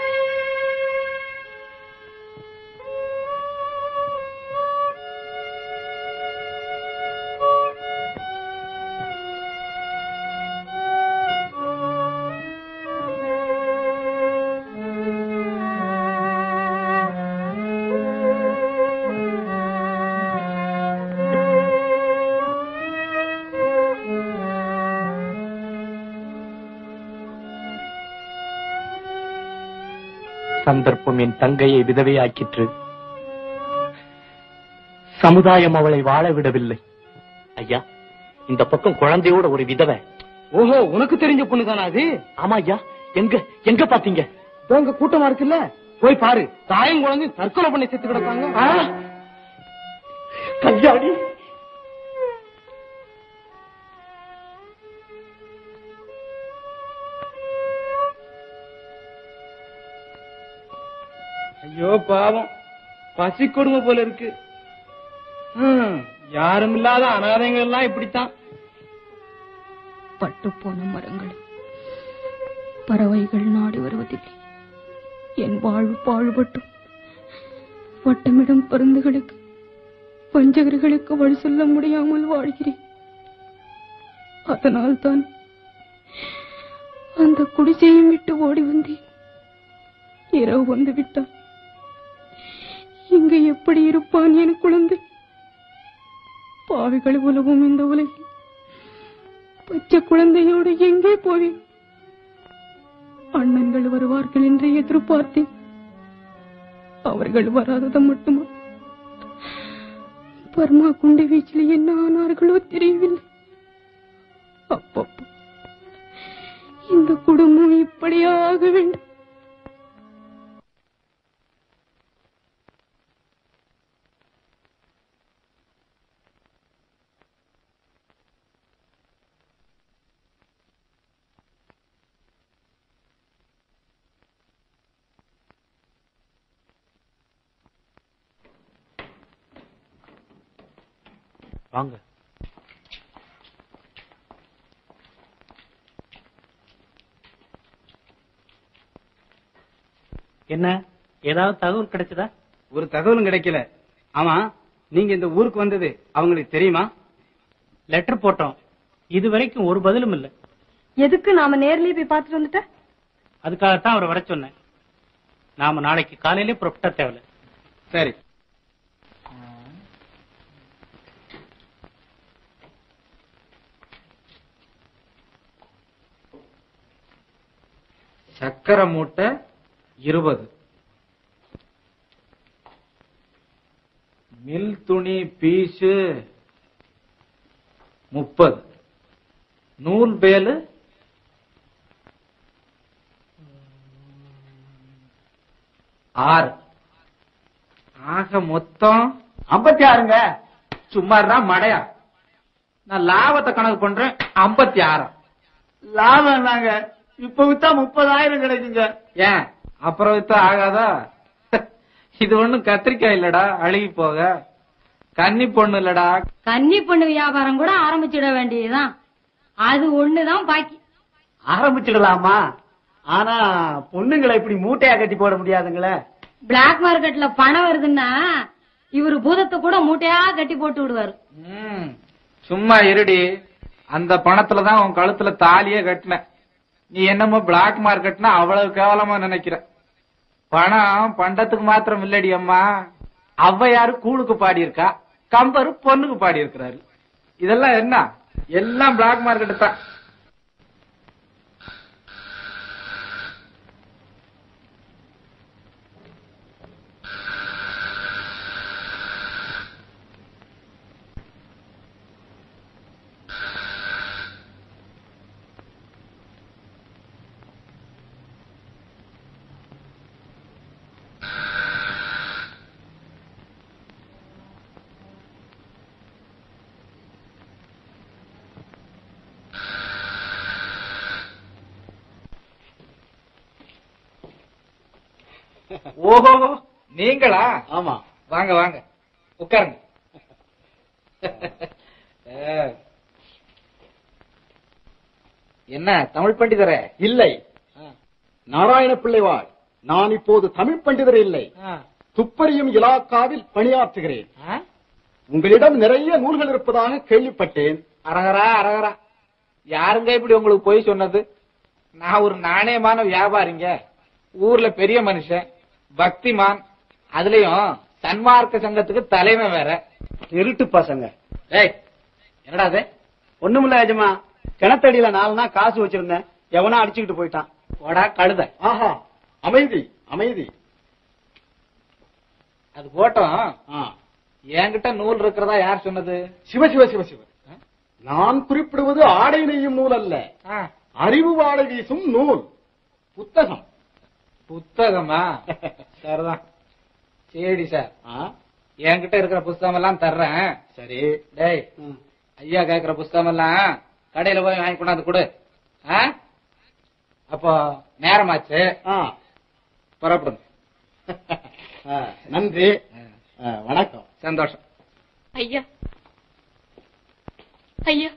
சந்தர்ப்பம் என் தங்கையை விதவையாக்கிற்று. சமுதாயம் அவளை வாழ விடவில்லை. ஐயா, இந்த பக்கம் குழந்தையோட ஒரு விதவை. ஓஹோ, உனக்கு தெரிஞ்ச பொண்ணுதானா அது? ஆமா ஐயா. எங்க எங்க பாத்தீங்க? அங்க கூட்டமா இருக்குல்ல, போய் பாரு. தாயும் குழந்தை தற்கொலை பண்ணி செத்து கிடக்காங்க. கல்யாணி ஐயோ பாவம், பசி கொடுமை போல இருக்கு. யாரும் இல்லாத அனாதைகள் எல்லாம் இப்படித்தான். பட்டு போன மரங்கள், பறவைகள் நாடி வருவதில்லை. என் வாழ்வு பாழ்பட்டு வட்டமிடும் பருந்துகளுக்கு, பஞ்சகர்களுக்கு வழி சொல்ல முடியாமல் வாழ்கிறேன். அதனால் தான் அந்த குடிசையும் விட்டு ஓடி வந்தேன். இரவு வந்து விட்டான். இங்கு எப்படி இருப்பான் என் குழந்தை? பாவிகள் உலவும் இந்த உலகில் பச்சை குழந்தையோடு எங்கே போவேன்? அண்ணன்கள் வருவார்கள் என்று எதிர்பார்த்தேன். அவர்கள் வராதது மட்டுமா? பர்மா குண்டு வீச்சில் என்ன ஆனார்களோ தெரியவில்லை. அப்பப்போ இந்த குடும்பம் இப்படியே ஆக வேண்டும். வாங்க. என்ன, ஏதாவது தகவல் கிடைச்சதா? ஒரு தகவலும் கிடைக்கல. ஆமா, நீங்க இந்த ஊருக்கு வந்தது அவங்களுக்கு தெரியுமா? லெட்டர் போட்டோம், இதுவரைக்கும் ஒரு பதிலும் இல்ல. எதுக்கு நாம நேர்லயே போய் பார்த்துட்டு வந்துட்ட? அதுக்காகத்தான் அவரை வர சொன்னேன். நாம நாளைக்கு காலையிலே புறப்பட்டா தேவையில்ல. சரி. சக்கரை மூட்டை 20, மில் துணி பீஸு 30, நூல் பேலு 6, ஆக மொத்தம் 56ங்க. சும்மாதான் மடையா. நான் லாபத்தை கணக்கு பண்றேன். 56. லாபம் தாங்க. இப்ப வித்தா 30,000 கிடைக்குங்க. ஏன் அப்புறம் வித்தா ஆகாதா? இது ஒண்ணும் கத்திரிக்காய் இல்லடா அழுகி போக. கன்னி பொண்ணு இல்லடா. கன்னி பொண்ணு வியாபாரம் கூட ஆரம்பிச்சிட வேண்டியதுதான். அது ஒண்ணுதான் பாக்கி. ஆரம்பிச்சிடலாமா? ஆனா பொண்ணுங்களை இப்படி மூட்டையா கட்டி போட முடியாதுங்களே. பிளாக் மார்க்கெட்ல பணம் வருதுன்னா இவரு பூதத்தை கூட மூட்டையா கட்டி போட்டு விடுவாரு. சும்மா இருடி. அந்த பணத்துலதான் உன் கழுத்துல தாலியே கட்டின. நீ என்னமோ பிளாக் மார்க்கெட்னா அவ்வளவு கேவலமா நினைக்கிற. பணம் பண்டத்துக்கு மாத்திரம் இல்லடி அம்மா. ஔவையாரு கூழுக்கு பாடி இருக்கா, கம்பரு பொண்ணுக்கு பாடி இருக்கிறாரு. இதெல்லாம் என்ன? எல்லாம் பிளாக் மார்க்கெட் தான். ஓஹோ, நீங்களா? ஆமா. வாங்க வாங்க உட்காருங்க. என்ன தமிழ் பண்டிதர? இல்லை, நாராயண பிள்ளைவாள். நான் இப்போது தமிழ் பண்டிதர் இல்லை, துப்பறியும் இலாக்காவில் பணியாற்றுகிறேன். உங்களிடம் நிறைய நூல்கள் இருப்பதாக கேள்விப்பட்டேன். அரகரா அரகரா. யாருங்க இப்படி உங்களுக்கு போய் சொன்னது? நான் ஒரு நாணயமான வியாபாரிங்க. ஊர்ல பெரிய மனுஷன், பக்திமான், அதுலயும் சன்மார்க்க சங்கத்துக்கு தலைமை வேற. இருட்டு பசங்க. ஏய், என்னடா அது? ஒண்ணுமில்ல எஜமா, கிணத்தடியில 4 நாள் காசு வச்சிருந்தேன், எவனா அடிச்சுக்கிட்டு போயிட்டான். ஓடா கழுத. ஆஹா, அமைதி அமைதி. அது போட்டோம். என்கிட்ட நூல் இருக்கிறதா யார் சொன்னது? சிவ சிவ சிவ சிவ. நான் குறிப்பிடுவது ஆடை நெய்யும் நூல் அல்ல, அறிவு வாழை வீசும் நூல், புத்தகம். புத்தகமா? சரிதான். சரி சார், என்கிட்ட இருக்கிற புஸ்தகம் எல்லாம் தர்றேன். சரி. டேய், ஐயா கேக்குற புஸ்தகம் எல்லாம் கடையில போய் வாங்கி கொண்டாந்து கொடு. அப்போ நேரமாச்சு, புறப்படுங்க. நன்றி, வணக்கம். சந்தோஷம். ஐயா ஐயா,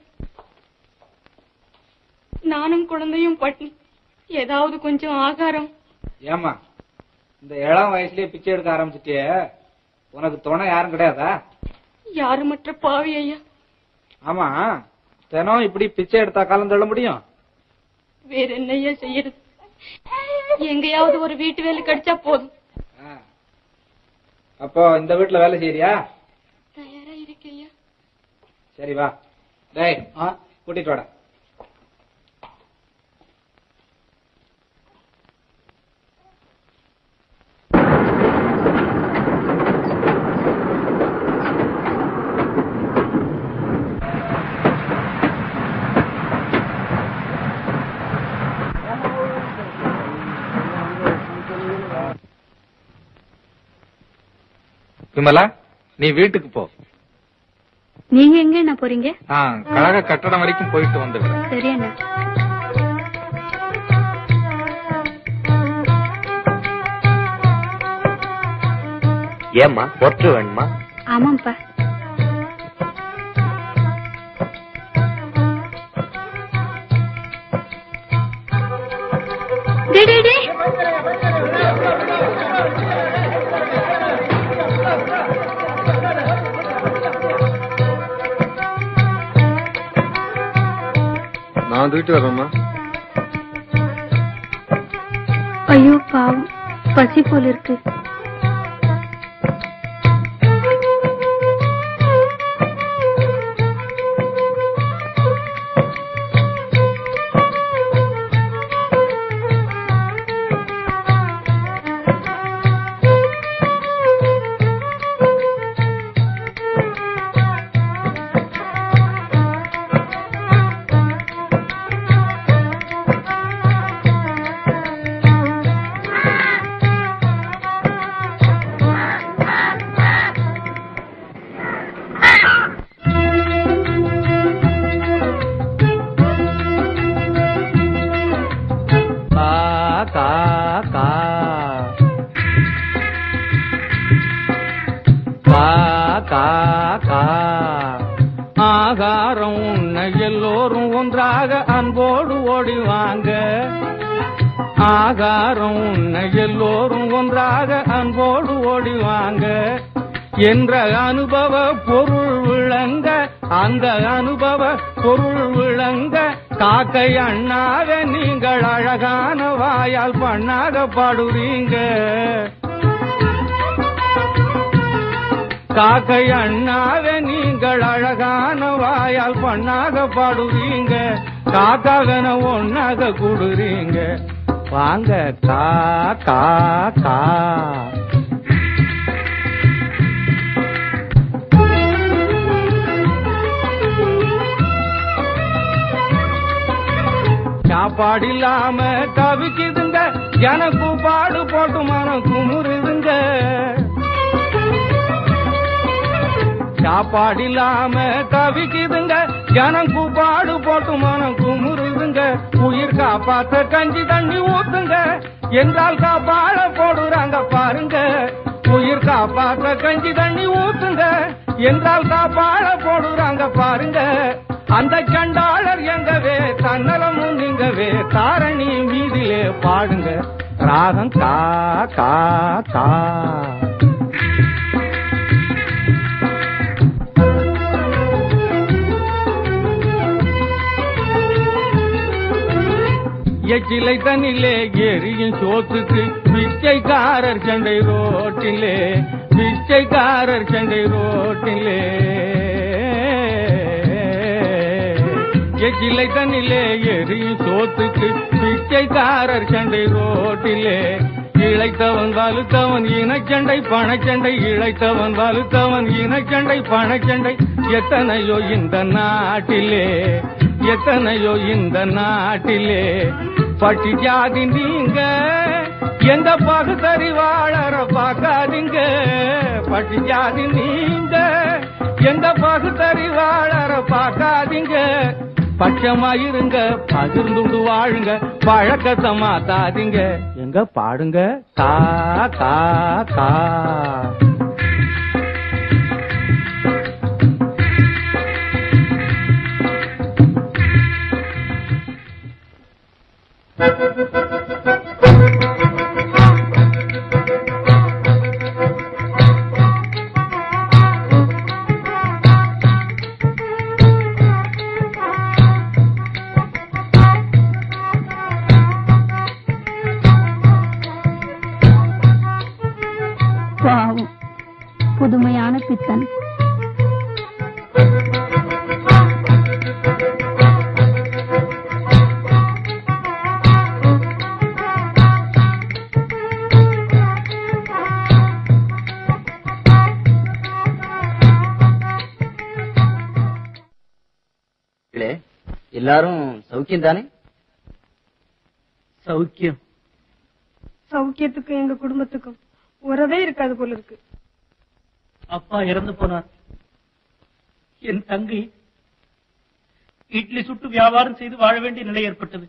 நானும் குழந்தையும் பட்டினி, ஏதாவது கொஞ்சம் ஆகாரம். ஏமா இந்த இளம் வயசுலயே பிச்சை எடுக்க ஆரம்பிச்சுட்டே, உனக்கு துணை யாரும் கிடையாதா? யாருமற்ற பாவி ஐயா. ஆமா, தினம் இப்படி பிச்சை எடுத்தா காலம் தள்ள முடியும்? வேற என்னையா செய்யறது? எங்கேயாவது ஒரு வீட்டு வேலை கிடைச்சா போதும். அப்போ இந்த வீட்டுல வேலை செய்யறியா? தயாரா இருக்கையா. சரி வா. டேய், கூட்டிட்டு வாடா. விமலா, நீ வீட்டுக்கு போ. நீங்க எங்க என்ன போறீங்க? கழக கட்டடம் வரைக்கும் போயிட்டு வந்துடுறேன். சரி அண்ணா. ஏம்மா பொற்று வேணுமா? ஆமாப்பா. நான் தூக்கிட்டு வரேம்மா. ஐயோ பாவம், பசி போல இருக்கு. கா கா. ஆகாரம் உண்ண எல்லோரும் ஒன்றாக அன்போடு ஓடிவாங்க. ஆகாரம் உண்ண எல்லோரும் ஒன்றாக அன்போடு ஓடிவாங்க. என்ற அனுபவ பொருள் விளங்க, அந்த அனுபவ பொருள் விளங்க, காக்கை அண்ணாக நீங்கள் அழகான வாயால் பண்ணாக பாடுறீங்க. காக்கை அண்ணாக நீங்கள் அழகான வாயால் பண்ணாக பாடுறீங்க. காக்காவன ஒன்னாக கூடுறீங்க. வாங்க கா கா கா. சாப்பாடு இல்லாம தவிக்குதுங்க, எனக்கு பாடு போட்டு மனம் குமுறுதுங்க. சாப்பாடு இல்லாம தவிக்குதுங்க, எனக்கு பாடு போட்டு மனம் குமுறுதுங்க. உயிர் காப்பாத்த கஞ்சி தண்ணி ஊத்துங்க என்றால் காப்பாட போடுறாங்க பாருங்க. உயிர் காப்பாத்த கஞ்சி தண்ணி ஊத்துங்க என்றால் காப்பாட போடுறாங்க பாருங்க. அந்த சண்டாளர் எங்கவே தன்னலமும் நீங்கவே தாரணி மீதிலே பாடுங்க. ராகம் கா கா கா. எச்சிலை தண்ணிலே எரியும் சோத்துக்கு பிச்சைக்காரர் சண்டை ரோட்டிலே. பிச்சைக்காரர் சண்டை ரோட்டிலே. எச்சிலை தண்ணிலே எரியும் சோத்துக்கு பிச்சைக்காரர் சண்டை ரோட்டிலே. இழைத்தவன் வலுத்தவன் இனச்சண்டை பணச்சண்டை. இழைத்தவன் வலுத்தவன் இனச்சண்டை பணச்சண்டை. எத்தனையோ இந்த நாட்டிலே, எத்தனையோ இந்த நாட்டிலே. பட்டி ஜாதி நீங்க எந்த பகுத்தறிவாளர பார்க்காதீங்க. பட்டி ஜாதி நீங்க எந்த பகுத்தறிவாளர பார்க்காதீங்க. பட்சமாயிருங்க, பகிர்ந்துண்டு வாழுங்க, பழக்கத்தை மாத்தாதீங்க. எங்க பாடுங்க கா கா கா. பாவம், புதுமையான பித்தன். எல்லாரும் சௌக்கியம் தானே? சௌக்கியம். சௌக்கியத்துக்கும் எங்க குடும்பத்துக்கும் உறவே இருக்காது போல இருக்கு. அப்பா இறந்து போனார். என் தங்கை இட்லி சுட்டு வியாபாரம் செய்து வாழ வேண்டிய நிலை ஏற்பட்டது.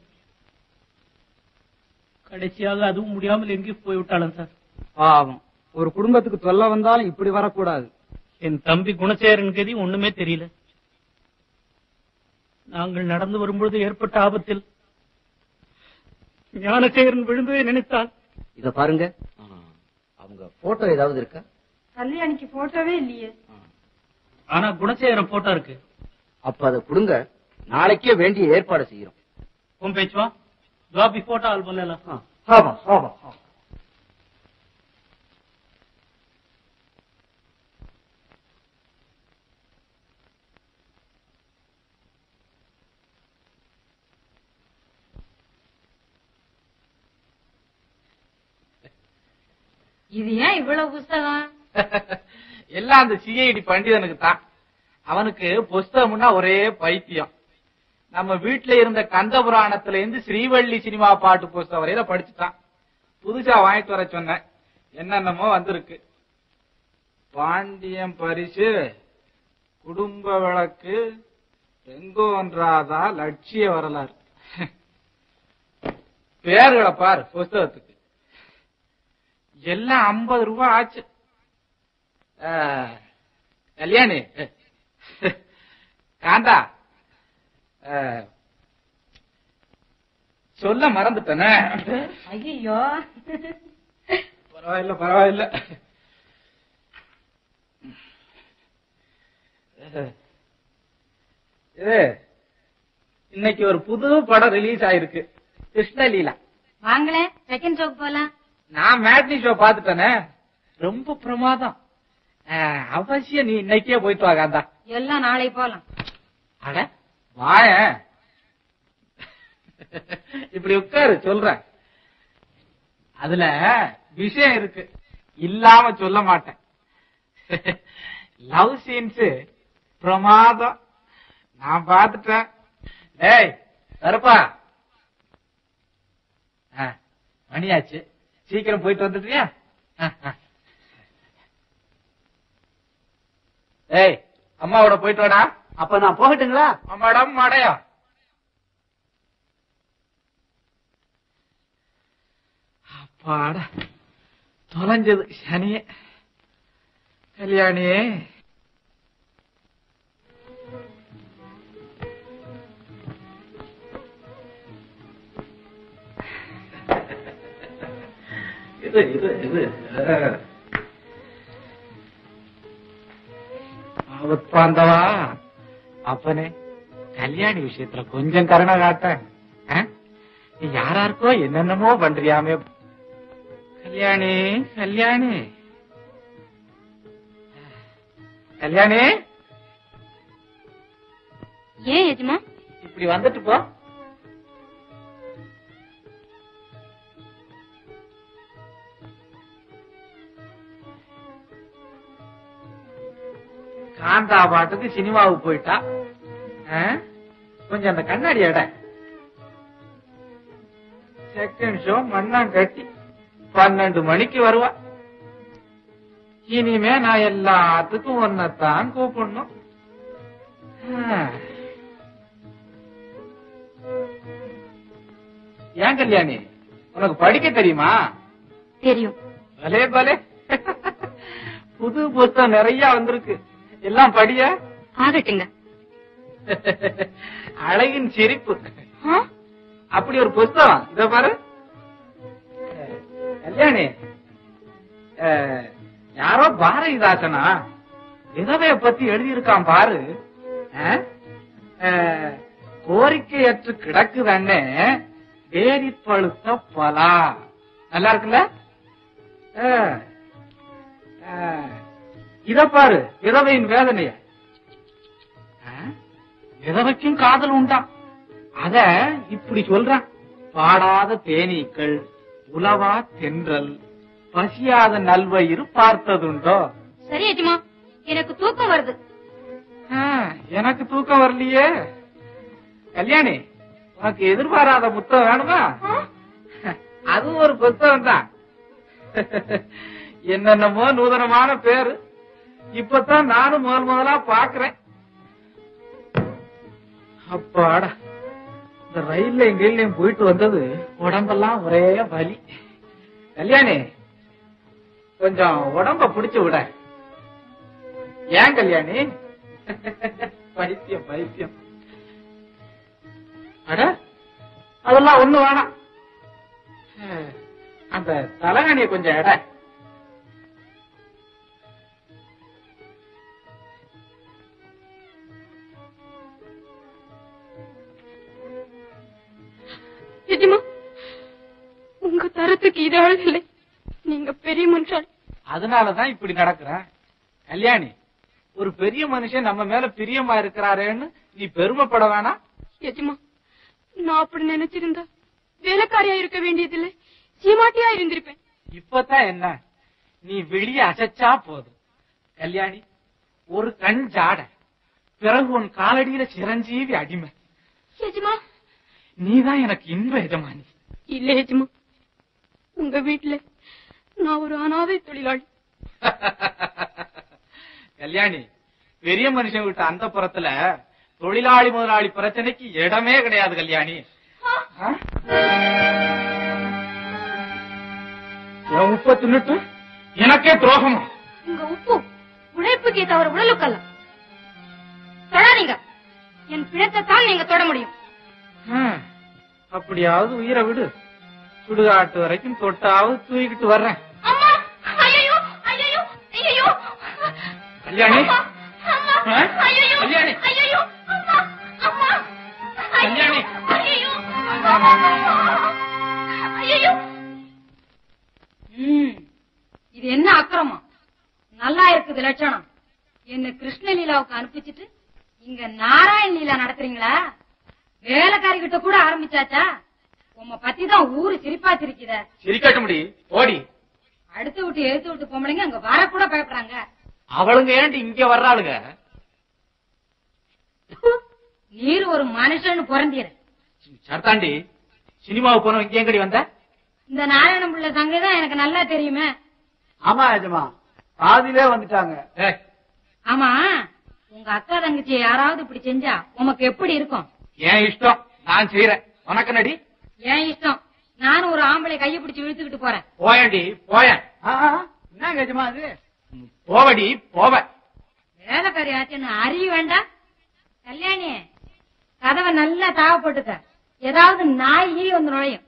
கடைசியாக அதுவும் முடியாமல் எங்கே போய்விட்டாலும் சார். பாவம், ஒரு குடும்பத்துக்கு தொல்லை வந்தாலும் இப்படி வரக்கூடாது. என் தம்பி குணசேகரன் கதி ஒண்ணுமே தெரியல. நாங்கள் நடந்து வரும்பொழுது ஏற்பட்ட ஆபத்தில் ஞானசேகரன் விழுந்ததை நினைத்தான். இத பாருங்க, அவங்க போட்டோ ஏதாவது இருக்கா? கல்யாணிக்கு போட்டோவே இல்லையே. ஆனா குணசேகரன் போட்டோ இருக்கு. அப்ப அதை கொடுங்க, நாளைக்கே வேண்டிய ஏற்பாடு செய்யறோம். உன் பேச்சுவா துவாபி போட்டோ ஆல்பம் எல்லாம். ஆமா ஆமா. இது ஏன் இவ்வளவு புஸ்தகம்? எல்லாம் அந்த சிஐடி பண்டிதனுக்கு தான். அவனுக்கு புஸ்தகம்னா ஒரே பைத்தியம். நம்ம வீட்டுல இருந்த கந்த புராணத்துல இருந்து ஸ்ரீவள்ளி சினிமா பாட்டு புஸ்தகம் வரையில படிச்சுட்டான். புதுசா வாங்கிட்டு வர சொன்னேன், என்னென்னமோ வந்திருக்கு. பாண்டியம் பரிசு, குடும்ப விளக்கு, எங்கோன்றாதா, லட்சிய வரலாறு. பேர்களை பார் புஸ்தகத்துக்கு. எல்லாம் 50 ரூபாய் ஆச்சு. கல்யாணி காந்தா சொல்ல மறந்துட்டேனே. ஐயோ பரவாயில்ல பரவாயில்ல. இன்னைக்கு ஒரு புது படம் ரிலீஸ் ஆயிருக்கு, கிருஷ்ணலீலா. வாங்களேன், செகண்ட் ஷோக்கு போலாம். நான் மேட்னி ஷோ பாத்துட்டேனே, ரொம்ப பிரமாதம். அவசியம் நீ இன்னைக்கே போயிட்டு வா காந்தா. எல்லாம் நாளை போலாம். அட வாய, இப்படி உட்காரு சொல்றேன். அதுல விஷயம் இருக்கு, இல்லாம சொல்ல மாட்டேன். லவ் சீன்ஸ் பிரமாதம், நான் பாத்துட்டேன். ஏய் கருப்பா, மணியாச்சு, சீக்கிரம் போயிட்டு வந்துட்டியா? ஏய் அம்மாவோட போயிட்டு வாடா. அப்ப நான் போகட்டுங்களா? அம்மாடம் மாடையா. அப்பாடா தொலைஞ்சது சனியே. கல்யாணியே இது பாந்தவா, அப்பனே கல்யாணி விஷயத்துல கொஞ்சம் கருணை காட்ட. நீ யாராருக்கோ என்னென்னமோ பண்றியாமே. கல்யாணி கல்யாணி கல்யாணி, ஏன் எஜமா இப்படி வந்துட்டு போ. காந்தா பாட்டுக்கு சினிமாவுக்கு போயிட்டா. கொஞ்சம் அந்த கண்ணாடி எட. செகண்ட் ஷோ மண்ணாம் கட்டி 12 மணிக்கு வருவா. இனிமே நான் எல்லாத்துக்கும் ஒன்னத்தான் கூப்பிடணும். ஏன் கல்யாணி, உனக்கு படிக்க தெரியுமா? தெரியும். பலே பலே, புது புத்தகம் நிறைய வந்திருக்கு, எல்லாம் படிய. ஆகட்டுங்க. அழகின் சிரிப்பு, அப்படி ஒரு புத்தகம். இத பாரு கல்யாணி, யாரோ பாரதிதாசனா விதவைய பத்தி எழுதியிருக்கான் பாரு. கோரிக்கையற்று கிடக்குதானே ஏறி பழுத்த பலா. நல்லா இருக்குல்ல? இத பாரு, விதவையின் வேதனைய. விதவைக்கும் காதல் உண்டா, அத இப்படி சொல்றான். பாடாத தேனீக்கள், உலவா தென்றல், பசியாத நல்வயிறு பார்த்ததுண்டோ. சரி எஜமா, எனக்கு தூக்கம் வருது. எனக்கு தூக்கம் வரலையே. கல்யாணி, உனக்கு எதிர்பாராத புத்தகம் வேணுமா? அது ஒரு புத்தகம் தான். என்னென்னமோ நூதனமான பேரு, இப்பதான் நானும் முதலா பாக்குறேன். அப்பாடா, இந்த ரயில்ல எங்கேயும் போயிட்டு வந்தது உடம்பெல்லாம் ஒரே வலி. கல்யாணி, கொஞ்சம் உடம்ப பிடிச்சு விட. ஏன் கல்யாணி? பைத்தியம் பைத்தியம். அட அதெல்லாம் ஒண்ணு வேணாம், அந்த தலகாணிய கொஞ்சம் எடை. எஜமா, உங்க தரத்துக்கு இது அழகில்லை, நீங்க பெரிய மனுஷன். அதனாலதான் இப்படி நடக்கிறேன். கல்யாணி, ஒரு பெரிய மனுஷன் நம்ம மேல பிரியமா இருக்கிறாரேன்னு நீ பெருமைப்பட வேணாம். எஜமா, நான் அப்படி நினைச்சிருந்தா வேலைக்காரியா இருக்க வேண்டியதில்லை, சீமாட்டியா இருந்திருப்பேன். இப்பதான் என்ன, நீ வெளிய அசைச்சா போதும். கல்யாணி, ஒரு கண் ஜாட, பிறகு உன் காலடியில சிரஞ்சீவி அடிமை. எஜமா, நீதான் எனக்கு இன்ப எஜமானி. இல்ல எஜமா, உங்க வீட்டுல நான் ஒரு அனாதை தொழிலாளி. கல்யாணி, பெரிய மனுஷன் விட்ட அந்த புறத்துல தொழிலாளி முதலாளி பிரச்சனைக்கு இடமே கிடையாது. கல்யாணி, என் உப்ப தின்னுட்டு எனக்கே துரோகமா? உங்க உப்பு உழைப்புக்கு தவிர உடலுக்கல்ல. தொடாதீங்க, என் பிணத்தை தான் நீங்க தொட முடியும். அப்படியாவது உயிரை விடு, சுடுகாட்டு வரைக்கும் தொட்டாவது தூக்கிட்டு வர்றேன். கல்யாணி, கல்யாணி, கல்யாணி. இது என்ன அக்கிரமம்? நல்லா இருக்குது லட்சணம். என்ன கிருஷ்ண லீலாவுக்கு அனுப்பிச்சிட்டு இங்க நாராயண லீலா நடத்துறீங்களா? வேலைக்காரி கிட்ட கூட ஆரம்பிச்சாச்சா? உங்க பத்தி தான் ஊரு சிரிப்பா சிரிக்குத. சிரிக்கட்ட முடி ஓடி. அடுத்து விட்டு எழுத்து விட்டு பொம்பளைங்க அங்க வர கூட பயப்படுறாங்க. அவளுங்க ஏண்டி இங்க வர்றாளுங்க? நீர் ஒரு மனுஷன்னு பிறந்தீர. சர்தாண்டி, சினிமாவுக்கு போன இங்க எங்கடி வந்த? இந்த நாராயணம் பிள்ளை சங்கதான் எனக்கு நல்லா தெரியுமே. ஆமா எஜமா, பாதியிலே வந்துட்டாங்க. ஆமா, உங்க அக்கா தங்கச்சி யாராவது இப்படி செஞ்சா உனக்கு எப்படி இருக்கும்? என் இஷ்டம், நான் செய்யறேன். உனக்கு நடி? என் இஷ்டம். நானும் ஒரு ஆம்பளை கையை பிடிச்சு இழுத்துக்கிட்டு போறேன். போயடி போய. என்ன எஜமா அது? போவடி போவ. வேலைக்காரி ஆச்சுன்னு அறிய வேண்டாம். கல்யாணி, கதவை நல்லா தாவ போட்டுக்க, ஏதாவது நாய் ஈ வந்து நுழையும்.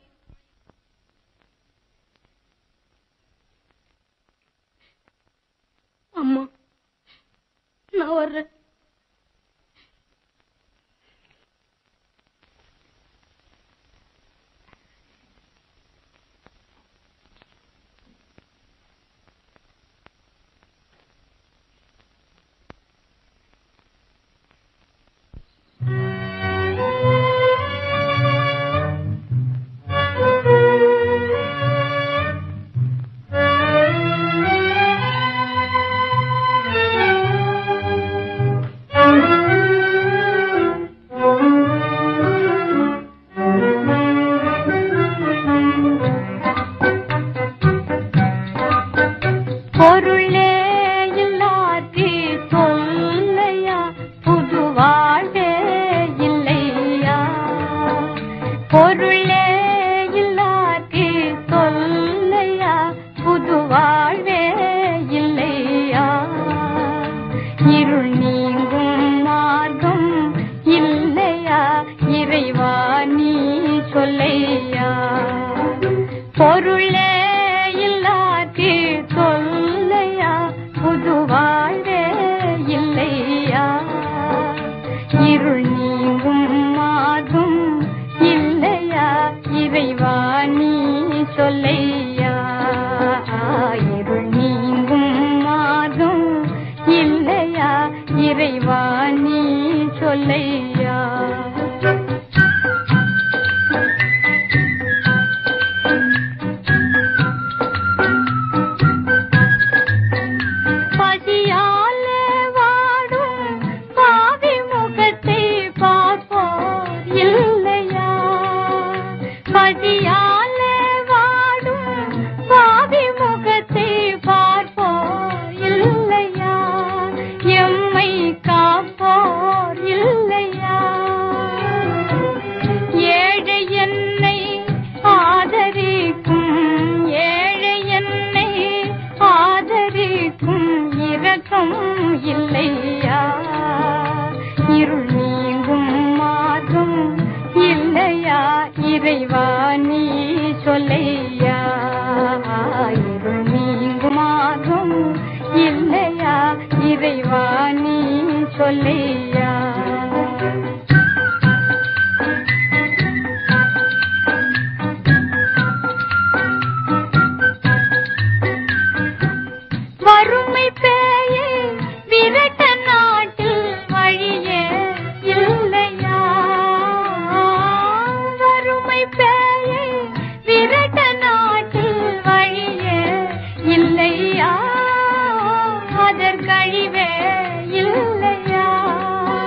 அம்மா, நான் வர்றேன். அதற்கழிவே இல்லையா?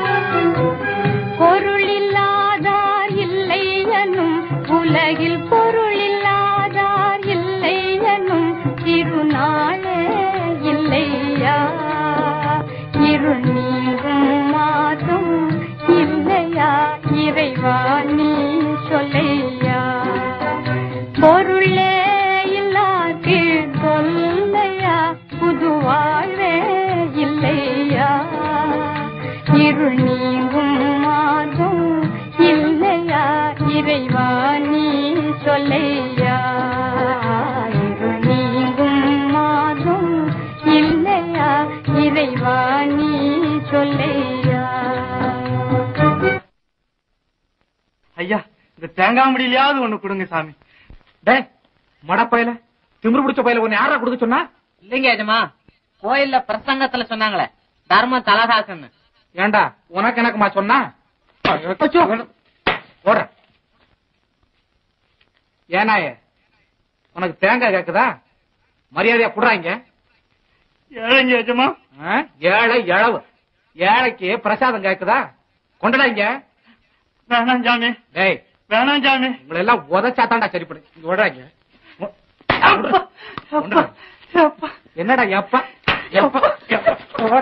இருள் நீங்கும் மாதம் இல்லையா இறைவா நீ சொல்லையா இருள் நீங்கும் மாதம் இல்லையா இறைவா நீ சொல்லையா. ஐயா, இந்த தேங்காய் முடியலையாவது ஒண்ணு கொடுங்க சாமி. டே மடப்பையில திமிரு பிடிச்ச பையில ஒன்னு யாரா கொடுக்க சொன்னா? இல்லைங்க எஜமா, கோயில்ல பிரசங்கத்துல சொன்னாங்களே தர்ம தலகாசன். ஏண்டா உனக்கு எனக்குமா சொன்னா? ஓட ஏனாயே உனக்கு தேங்காய் கேக்குதா? மரியாதையா புடுறாங்க. ஏழைங்க எஜமா. ஏழை இழவு ஏழைக்கு பிரசாதம் கேக்குதா? கொண்டுடாங்க. வேணாம் சாமி. டேய் வேணாம் சாமி. உங்களை எல்லாம் உதச்சாத்தாண்டா சரிப்படு. இங்க ஓடுறாங்க. என்னடா எப்ப ஓட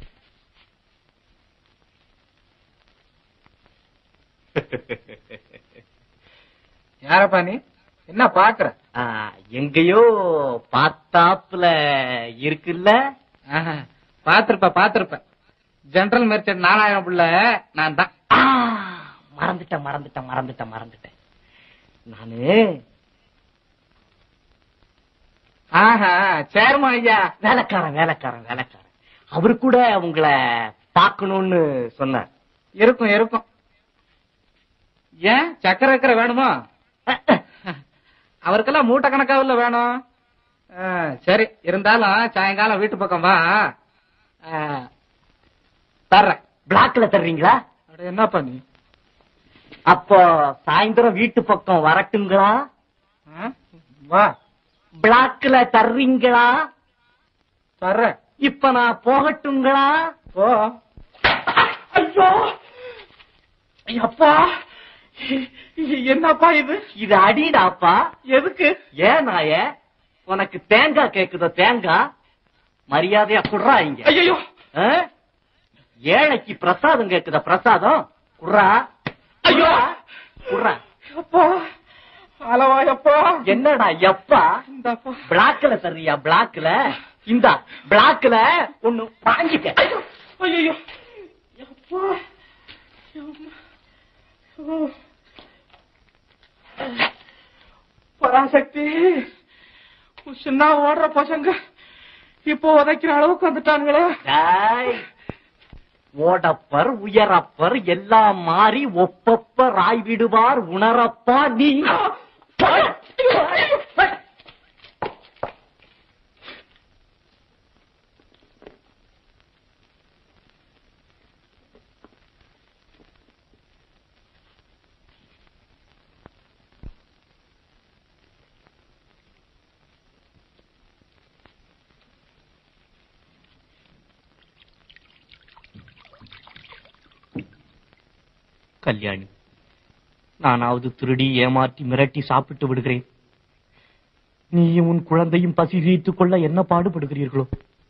யாரப்பா நீ? என்ன பாக்குற? எங்கேயோ பார்த்தாப்புல இருக்குல்ல. பாத்திருப்ப ஜெனரல் மெர்ச்சன்ட் 4000 புள்ள நான் தான். மறந்துட்டேன் நானு. சேர்மா ஐயா. வேலைக்காரன் அவரு கூட உங்களை பாக்கணும்னு சொன்னார். இருக்கும். ஏன் சக்கரை வேணுமா? அவருக்கெல்லாம் மூட்டை கணக்காவில்ல வேணும். சரி, இருந்தாலும் சாயங்காலம் வீட்டு பக்கம் வா, தர்றேன். பிளாக்ல தர்றீங்களா? என்னப்பா நீ? அப்போ சாயந்தரம் வீட்டு பக்கம் வரட்டுங்களா? வா. பிளாக்ல தர்றீங்களா? தர்றேன். இப்ப நான் போகட்டுங்களா? போ. ஐயோ அப்பா, என்னப்பா இது? இது அடிடாப்பா. எதுக்கு? ஏன் நாய உனக்கு தேங்காய் கேக்குதோ? தேங்காய் மரியாதையா குடுறா இங்க. ஐயோ, ஏழைக்கு பிரசாதம் கேக்குதா? பிரசாதம் குடுறா. ஐயோ குடுறா. அளவாயப்பா. என்னடா எப்பா? பிளாக்ல தர்றியா? பிளாக்ல இந்த பிளாக்ல ஒண்ணு வாங்கிக்க. ஐயோ பராசக்தி, சின்ன ஓடுற பசங்க இப்போ உதைக்கிற அளவுக்கு வந்துட்டானுங்களே. ஓடப்பர் உயரப்பர் எல்லாம் மாறி ஒப்பப்பர் ஆய் விடுவார் உணரப்பா நீ. கல்யாணி, நானாவது திருடி ஏமாற்றி மிரட்டி சாப்பிட்டு விடுகிறேன். நீயும் உன் குழந்தையும் பசி தீர்த்துக் கொள்ள என்ன பாடுபடுகிறீர்களோ?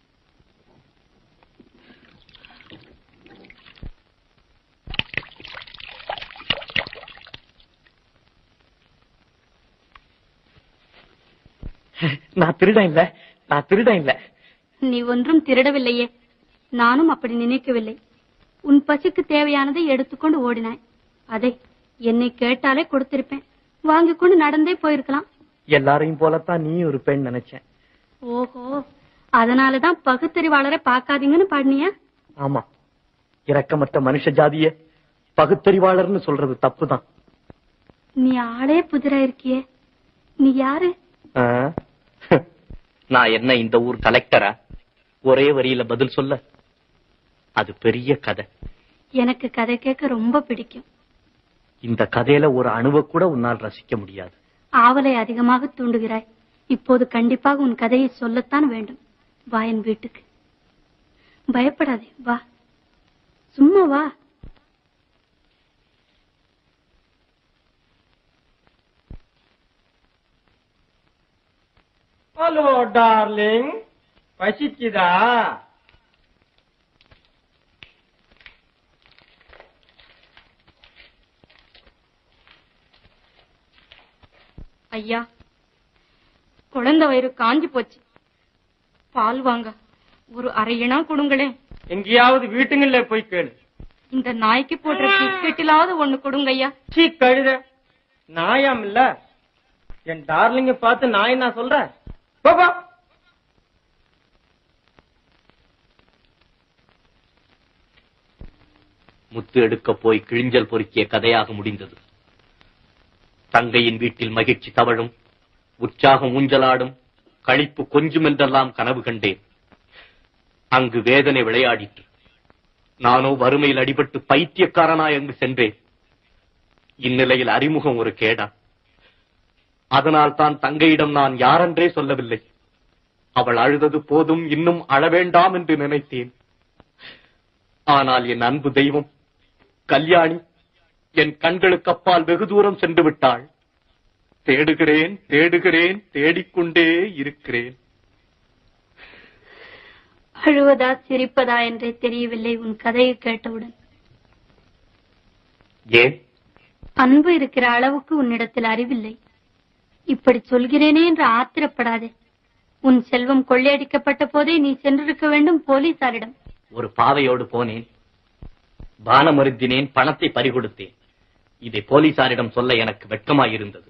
நான் திருடன் இல்ல. நீ ஒன்றும் திருடவில்லையே. நானும் அப்படி நினைக்கவில்லை. உன் பசிக்கு தேவையானதை எடுத்துக்கொண்டு ஓடினாய். அதை என்னை கேட்டாலே கொடுத்திருப்பேன். வாங்கிக் கொண்டு நடந்தே போயிருக்கலாம். எல்லாரையும் போலத்தான் நீ ஒரு பெண் நினைச்சேன். ஓஹோ, அதனாலதான் பகுத்தறிவாளரை பாக்காதீங்கன்னு பாடினியா? ஆமா, இரக்கமற்ற மனுஷ ஜாதிய பகுத்தறிவாளர்னு சொல்றது தப்புதான். நீ ஆளே புதிரா இருக்கியே. நீ யாரு? நான் என்ன இந்த ஊர் கலெக்டரா? ஒரே வரியில பதில் சொல்ல? அது பெரிய கதை. எனக்கு கதை கேட்க ரொம்ப பிடிக்கும். இந்த கதையில ஒரு அணுவை கூட உன்னால் ரசிக்க முடியாது. ஆவலை அதிகமாக தூண்டுகிறாய். இப்போது கண்டிப்பாக உன் கதையை சொல்லத்தான் வேண்டும். வா என் வீட்டுக்கு. பயப்படாதே, வா, சும்மா வா. ஹலோ டார்லிங், பசிக்குதா? ஐயா, குழந்தை வயிறு காஞ்சி போச்சு. பால் வாங்க ஒரு அரை இனா கொடுங்களேன். எங்கேயாவது வீட்டுங்கள்ல போய் கேளு. இந்த நாய்க்கு போடுற பிஸ்கெட்டிலாவது ஒண்ணு கொடுங்க ஐயா. சீ கழுத, நாயாம் இல்ல என் டார்லிங்க பார்த்து நாய் நான் சொல்றேன். பாப்பா முத்து எடுக்க போய் கிழிஞ்சல் பொறுக்கிய கதையாக முடிந்தது. தங்கையின் வீட்டில் மகிழ்ச்சி தவழும், உற்சாகம் ஊஞ்சலாடும், களிப்பு கொஞ்சும் என்றெல்லாம் கனவு கண்டேன். அங்கு வேதனை விளையாடிற்று. நானோ வறுமையில் அடிபட்டு பைத்தியக்காரனாய் அங்கு சென்றேன். இந்நிலையில் அறிமுகம் ஒரு கேடா. அதனால் தான் தங்கையிடம் நான் யாரென்றே சொல்லவில்லை. அவள் அழுதது போதும், இன்னும் அழவேண்டாம் என்று நினைத்தேன். ஆனால் என் அன்பு தெய்வம் கல்யாணி என் கண்களுக்கு அப்பால் வெகு தூரம் சென்று விட்டாள். தேடுகிறேன் தேடுகிறேன், தேடிக்கொண்டே இருக்கிறேன். அழுவதா சிரிப்பதா என்றே தெரியவில்லை உன் கதையை கேட்டவுடன். ஏன்? அன்பு இருக்கிற அளவுக்கு உன்னிடத்தில் அறிவில்லை. இப்படி சொல்கிறேனே என்று ஆத்திரப்படாதே. உன் செல்வம் கொள்ளையடிக்கப்பட்ட போதே நீ சென்றிருக்க வேண்டும் போலீசாரிடம். ஒரு பாவையோடு போனேன், பானமருந்தினேன், பணத்தை பறிகொடுத்தேன். இதை போலீசாரிடம் சொல்ல எனக்கு வெட்கமாயிருந்தது.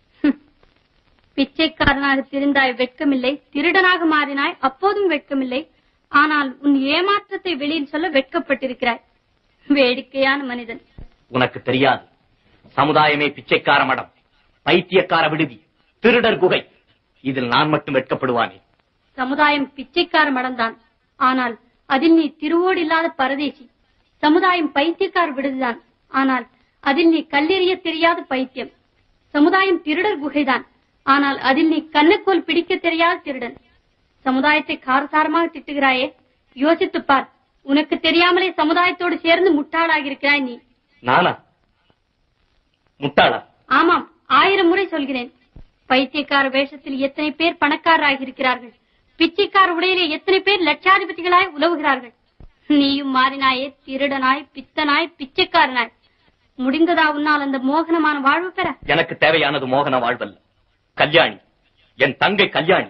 பிச்சைக்காரனாக திரிந்தாய், வெட்கமில்லை. திருடனாக மாறினாய், அப்போதும் வெட்கமில்லை. ஆனால் உன் ஏமாற்றத்தை வெளியில் சொல்ல வெட்கப்பட்டிருக்கிறாய். வேடிக்கையான மனிதன். உனக்கு தெரியாது, சமுதாயமே பிச்சைக்கார மடம், பைத்தியக்கார விடுதி, திருடர் குகை. இதில் நான் மட்டும் வெட்கப்படுவானே. சமுதாயம் பிச்சைக்கார மடம்தான், ஆனால் அதில் நீ திருவோடு இல்லாத பரதேசி. சமுதாயம் பைத்தியக்கார விடுதிதான், ஆனால் அதில் நீ கல்லெறிய தெரியாத பைத்தியம். சமுதாயம் திருடர் குகைதான், ஆனால் அதில் நீ கண்ணக்கோல் பிடிக்க தெரியாத திருடன். சமுதாயத்தை காரசாரமாக திட்டுகிறாயே, யோசித்துப் பார். உனக்கு தெரியாமலே சமுதாயத்தோடு சேர்ந்து முட்டாளாகியிருக்கிறாய் நீ. நானா முட்டாளா? ஆமாம், 1000 முறை சொல்கிறேன். பைத்தியக்கார வேஷத்தில் எத்தனை பேர் பணக்காரராகி இருக்கிறார்கள். பிச்சைக்கார உடையிலே எத்தனை பேர் லட்சாதிபதிகளாய் உலவுகிறார்கள். நீயும் மாறினாயே, திருடனாய், பித்தனாய், பிச்சைக்காரனாய். முடிந்ததா உன்னால் அந்த மோகனமான வாழ்வு பெற? எனக்கு தேவையானது மோகன வாழ்வல்ல, கல்யாணி, என் தங்கை கல்யாணி.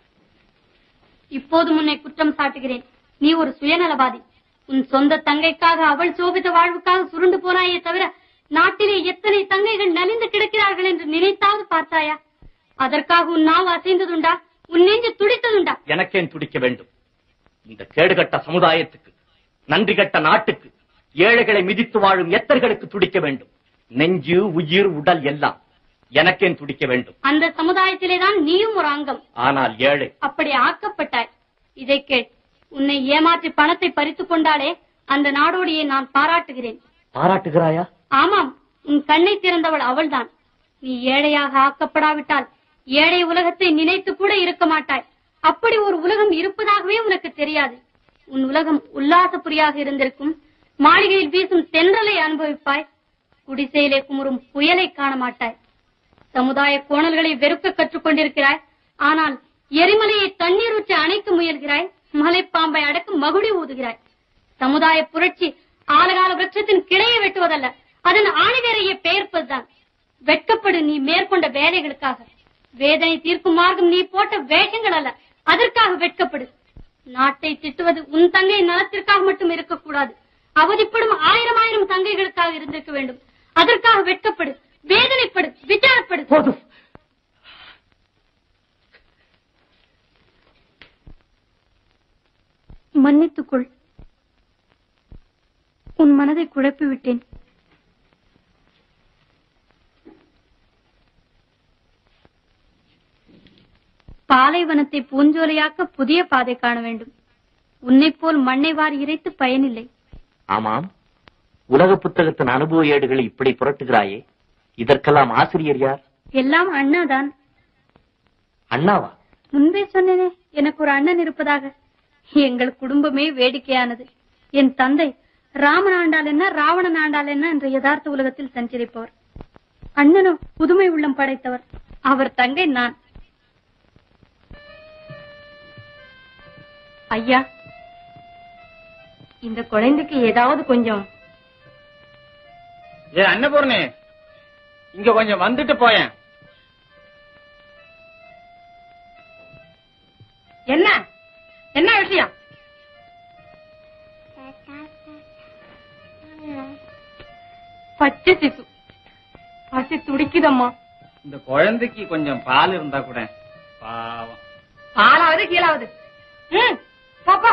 இப்போது உன்னை குற்றம் சாட்டுகிறேன். நீ ஒரு சுயநலவாதி. உன் சொந்த தங்கைக்காக, அவள் சோபித்த வாழ்வுக்காக சுருண்டு போனாயே தவிர, நாட்டிலே எத்தனை தங்கைகள் நலிந்து கிடக்கிறார்கள் என்று நினைத்தாவது பார்த்தாயா? அதற்காக உன் நாவு அசைந்ததுண்டா? உன் நெஞ்சு துடித்ததுண்டா? எனக்கேன் துடிக்க வேண்டும்? இந்த கேடுகட்ட சமுதாயத்துக்கு, நன்றி கட்ட நாட்டுக்கு, ஏழைகளை மிதித்து வாழும் எத்தர்களுக்கு துடிக்க வேண்டும். நெஞ்சு, உயிர், உடல் எல்லாம் எனக்கேன் துடிக்க வேண்டும்? அந்த சமுதாயத்திலேதான் நீயும் ஒரு அங்கம். ஆனால் ஏழை. அப்படி ஆக்கப்பட்டாய். இதை கேள். உன்னை ஏமாற்றி பணத்தை பறித்துக் கொண்டாலே அந்த நாடோடியை நான் பாராட்டுகிறேன். பாராட்டுகிறாயா? ஆமாம், உன் கண்ணை திறந்தவள் அவள்தான். நீ ஏழையாக ஆக்கப்படாவிட்டால் ஏழை உலகத்தை நினைத்து கூட இருக்க மாட்டாய். அப்படி ஒரு உலகம் இருப்பதாகவே உனக்கு தெரியாது. உன் உலகம் உல்லாசபுரியாக இருந்திருக்கும். மாளிகையில் வீசும் தென்றலை அனுபவிப்பாய். குடிசையிலே குமுறும் புயலை காண மாட்டாய். சமுதாய கோணல்களை வெறுக்க கற்றுக் கொண்டிருக்கிறாய். ஆனால் எரிமலையை தண்ணீர் ஊற்றி அணைக்க முயல்கிறாய். மலைப்பாம்பை அடக்க மகுடி ஊதுகிறாய். சமுதாய புரட்சி ஆலகால விருட்சத்தின் கிளையை வெட்டுவதல்ல, அதன் ஆணிவேரையை பெயர்ப்பதுதான். வெட்கப்படு நீ மேற்கொண்ட வேலைகளுக்காக. வேதனை தீர்க்கும் மார்க்கம் நீ போட்ட வேஷங்கள் அல்ல, அதற்காக வெட்கப்படு. நாட்டை திட்டுவது உன் தங்கை நலத்திற்காக மட்டும் இருக்கக்கூடாது. அவதிப்படும் 1000 தங்கைகளுக்காக இருந்திருக்க வேண்டும். அதற்காக வெட்கப்படு, வேதனைப்படு, விசாரப்படு. போதும். மன்னித்துக்கொள். உன் மனதை குழப்பி விட்டேன். பாலைவனத்தை பூஞ்சோலையாக்க புதிய பாதை காண வேண்டும். உன்னை போல் மண்ணை வாரி இறைத்து பயனில்லை. ஆமாம், உலக புத்தகத்தின் அனுபவ ஏடுகளை இப்படி புரட்டுகிறாயே, இதற்கெல்லாம் ஆசிரியர் யார்? எல்லாம் அண்ணாதான். அண்ணாவா? முன்பே சொன்னேனே, எனக்கு ஒரு அண்ணன் இருப்பதாக. எங்கள் குடும்பமே வேடிக்கையானது. என் தந்தை ராமன் ஆண்டால் என்ன, ராவணன் ஆண்டால் என்ன என்ற யதார்த்த உலகத்தில் சஞ்சரிப்பவர். அண்ணனோ புதுமை உள்ளம் படைத்தவர். அவர் தங்கை நான். ஐயா, இந்த குழந்தைக்கு ஏதாவது கொஞ்சம். ஏ அன்னபூர்ணி, இங்க கொஞ்சம் வந்துட்டு போயேன். என்ன என்ன விஷயம்? பச்சை சிசு. பசி துடிக்குதம்மா. இந்த குழந்தைக்கு கொஞ்சம் பால் இருந்தா கூட பாவம். பாலாவது கீழாவது. பாப்பா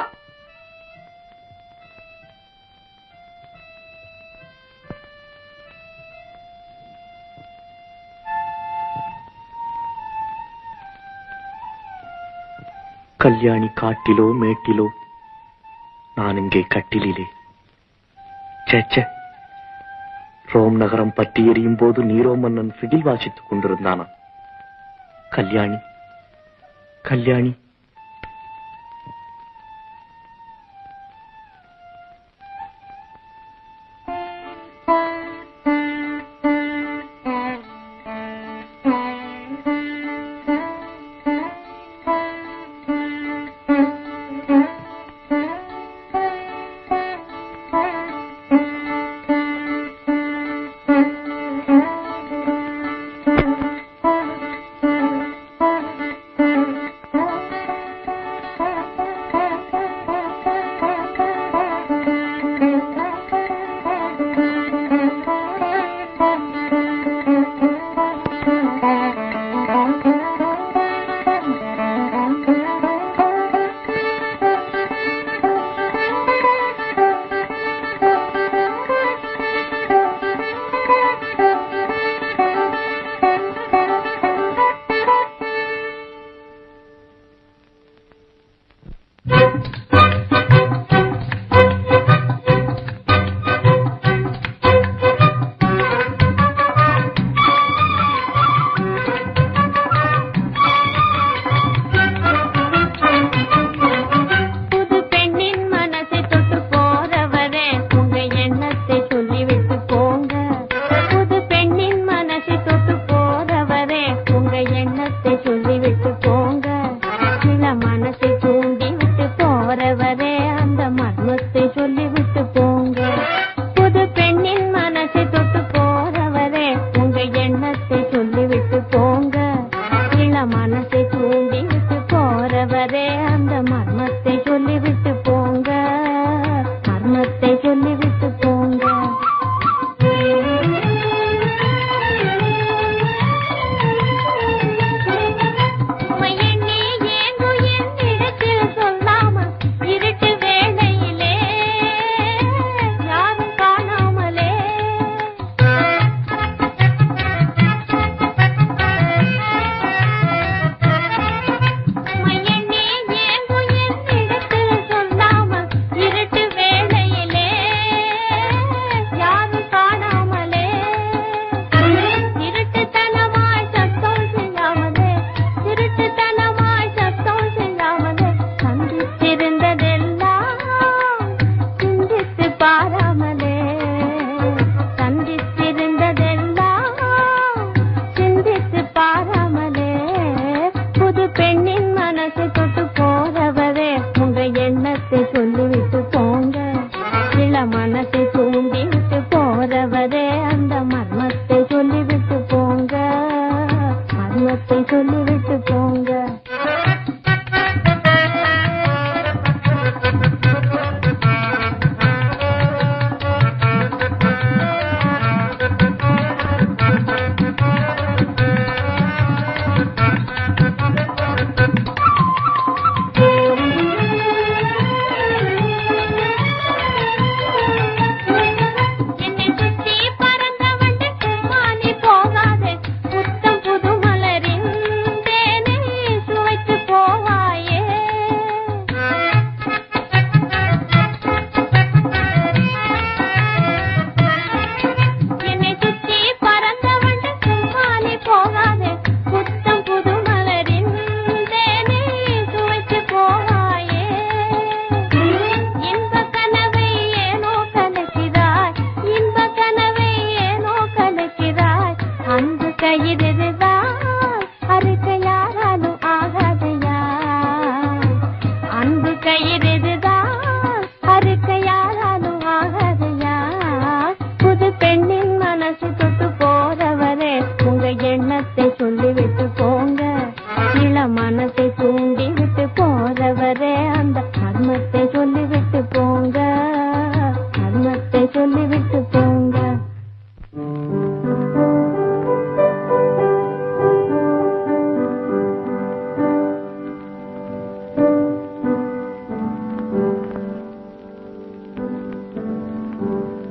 கல்யாணி காட்டிலோ மேட்டிலோ, நான் இங்கே கட்டிலே. சேச்சே, ரோம் நகரம் பற்றி எரியும் போது நீரோ மன்னன் சிகில் வாசித்துக் கொண்டிருந்தானா? கல்யாணி கல்யாணி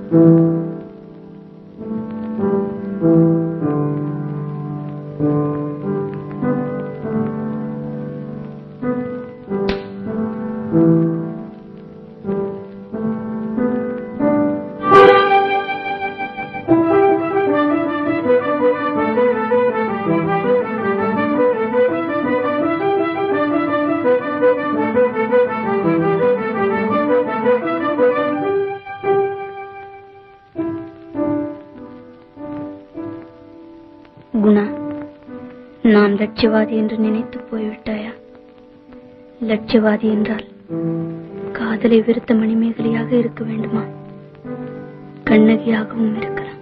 குணா, நான் லட்சியவாதி என்று நினைத்து போய்விட்டாயா? லட்சியவாதி என்றால் காதலை விருத்த மணிமேகலையாக இருக்க வேண்டுமா? கண்ணகியாகவும் இருக்கலாம்.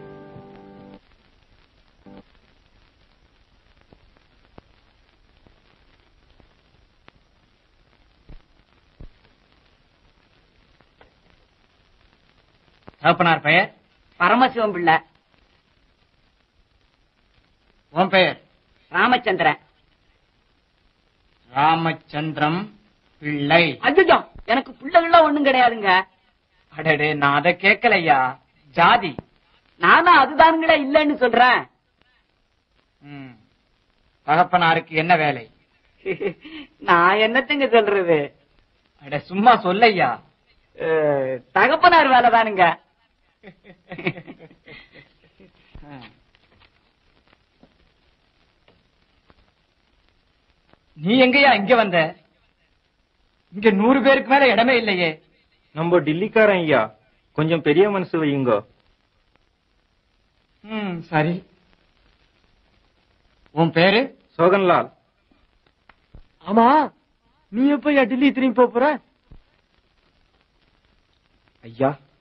தகப்பனார் பெயர்? பரமசிவம் பிள்ளை. உன் பெயர்? ராமச்சந்திரன். ராமச்சந்திரம் பிள்ளை. ஐயோ, எனக்கு பிள்ளைகள்லாம் ஒண்ணும் கிடையாதுங்க. அடடே, நான் அதை கேட்கலையா. ஜாதி. நானும் அதுதானுங்களே இல்லன்னு சொல்றேன். தகப்பனாருக்கு என்ன வேலை? நான் என்னத்துங்க சொல்றது? அட சும்மா சொல்லையா. தகப்பனார் வேலை தானுங்க. நீ எங்கயா இங்க வந்த? இங்க 100 பேருக்கு மேல இடமே இல்லையே. நம்ம டில்லிக்காரன் ஐயா, கொஞ்சம் பெரிய மனசு வையுங்க. சரி. உன் பேரு? சோகன்லால். ஆமா, நீ எப்ப டெல்லி திரும்பி போற? ஐயா,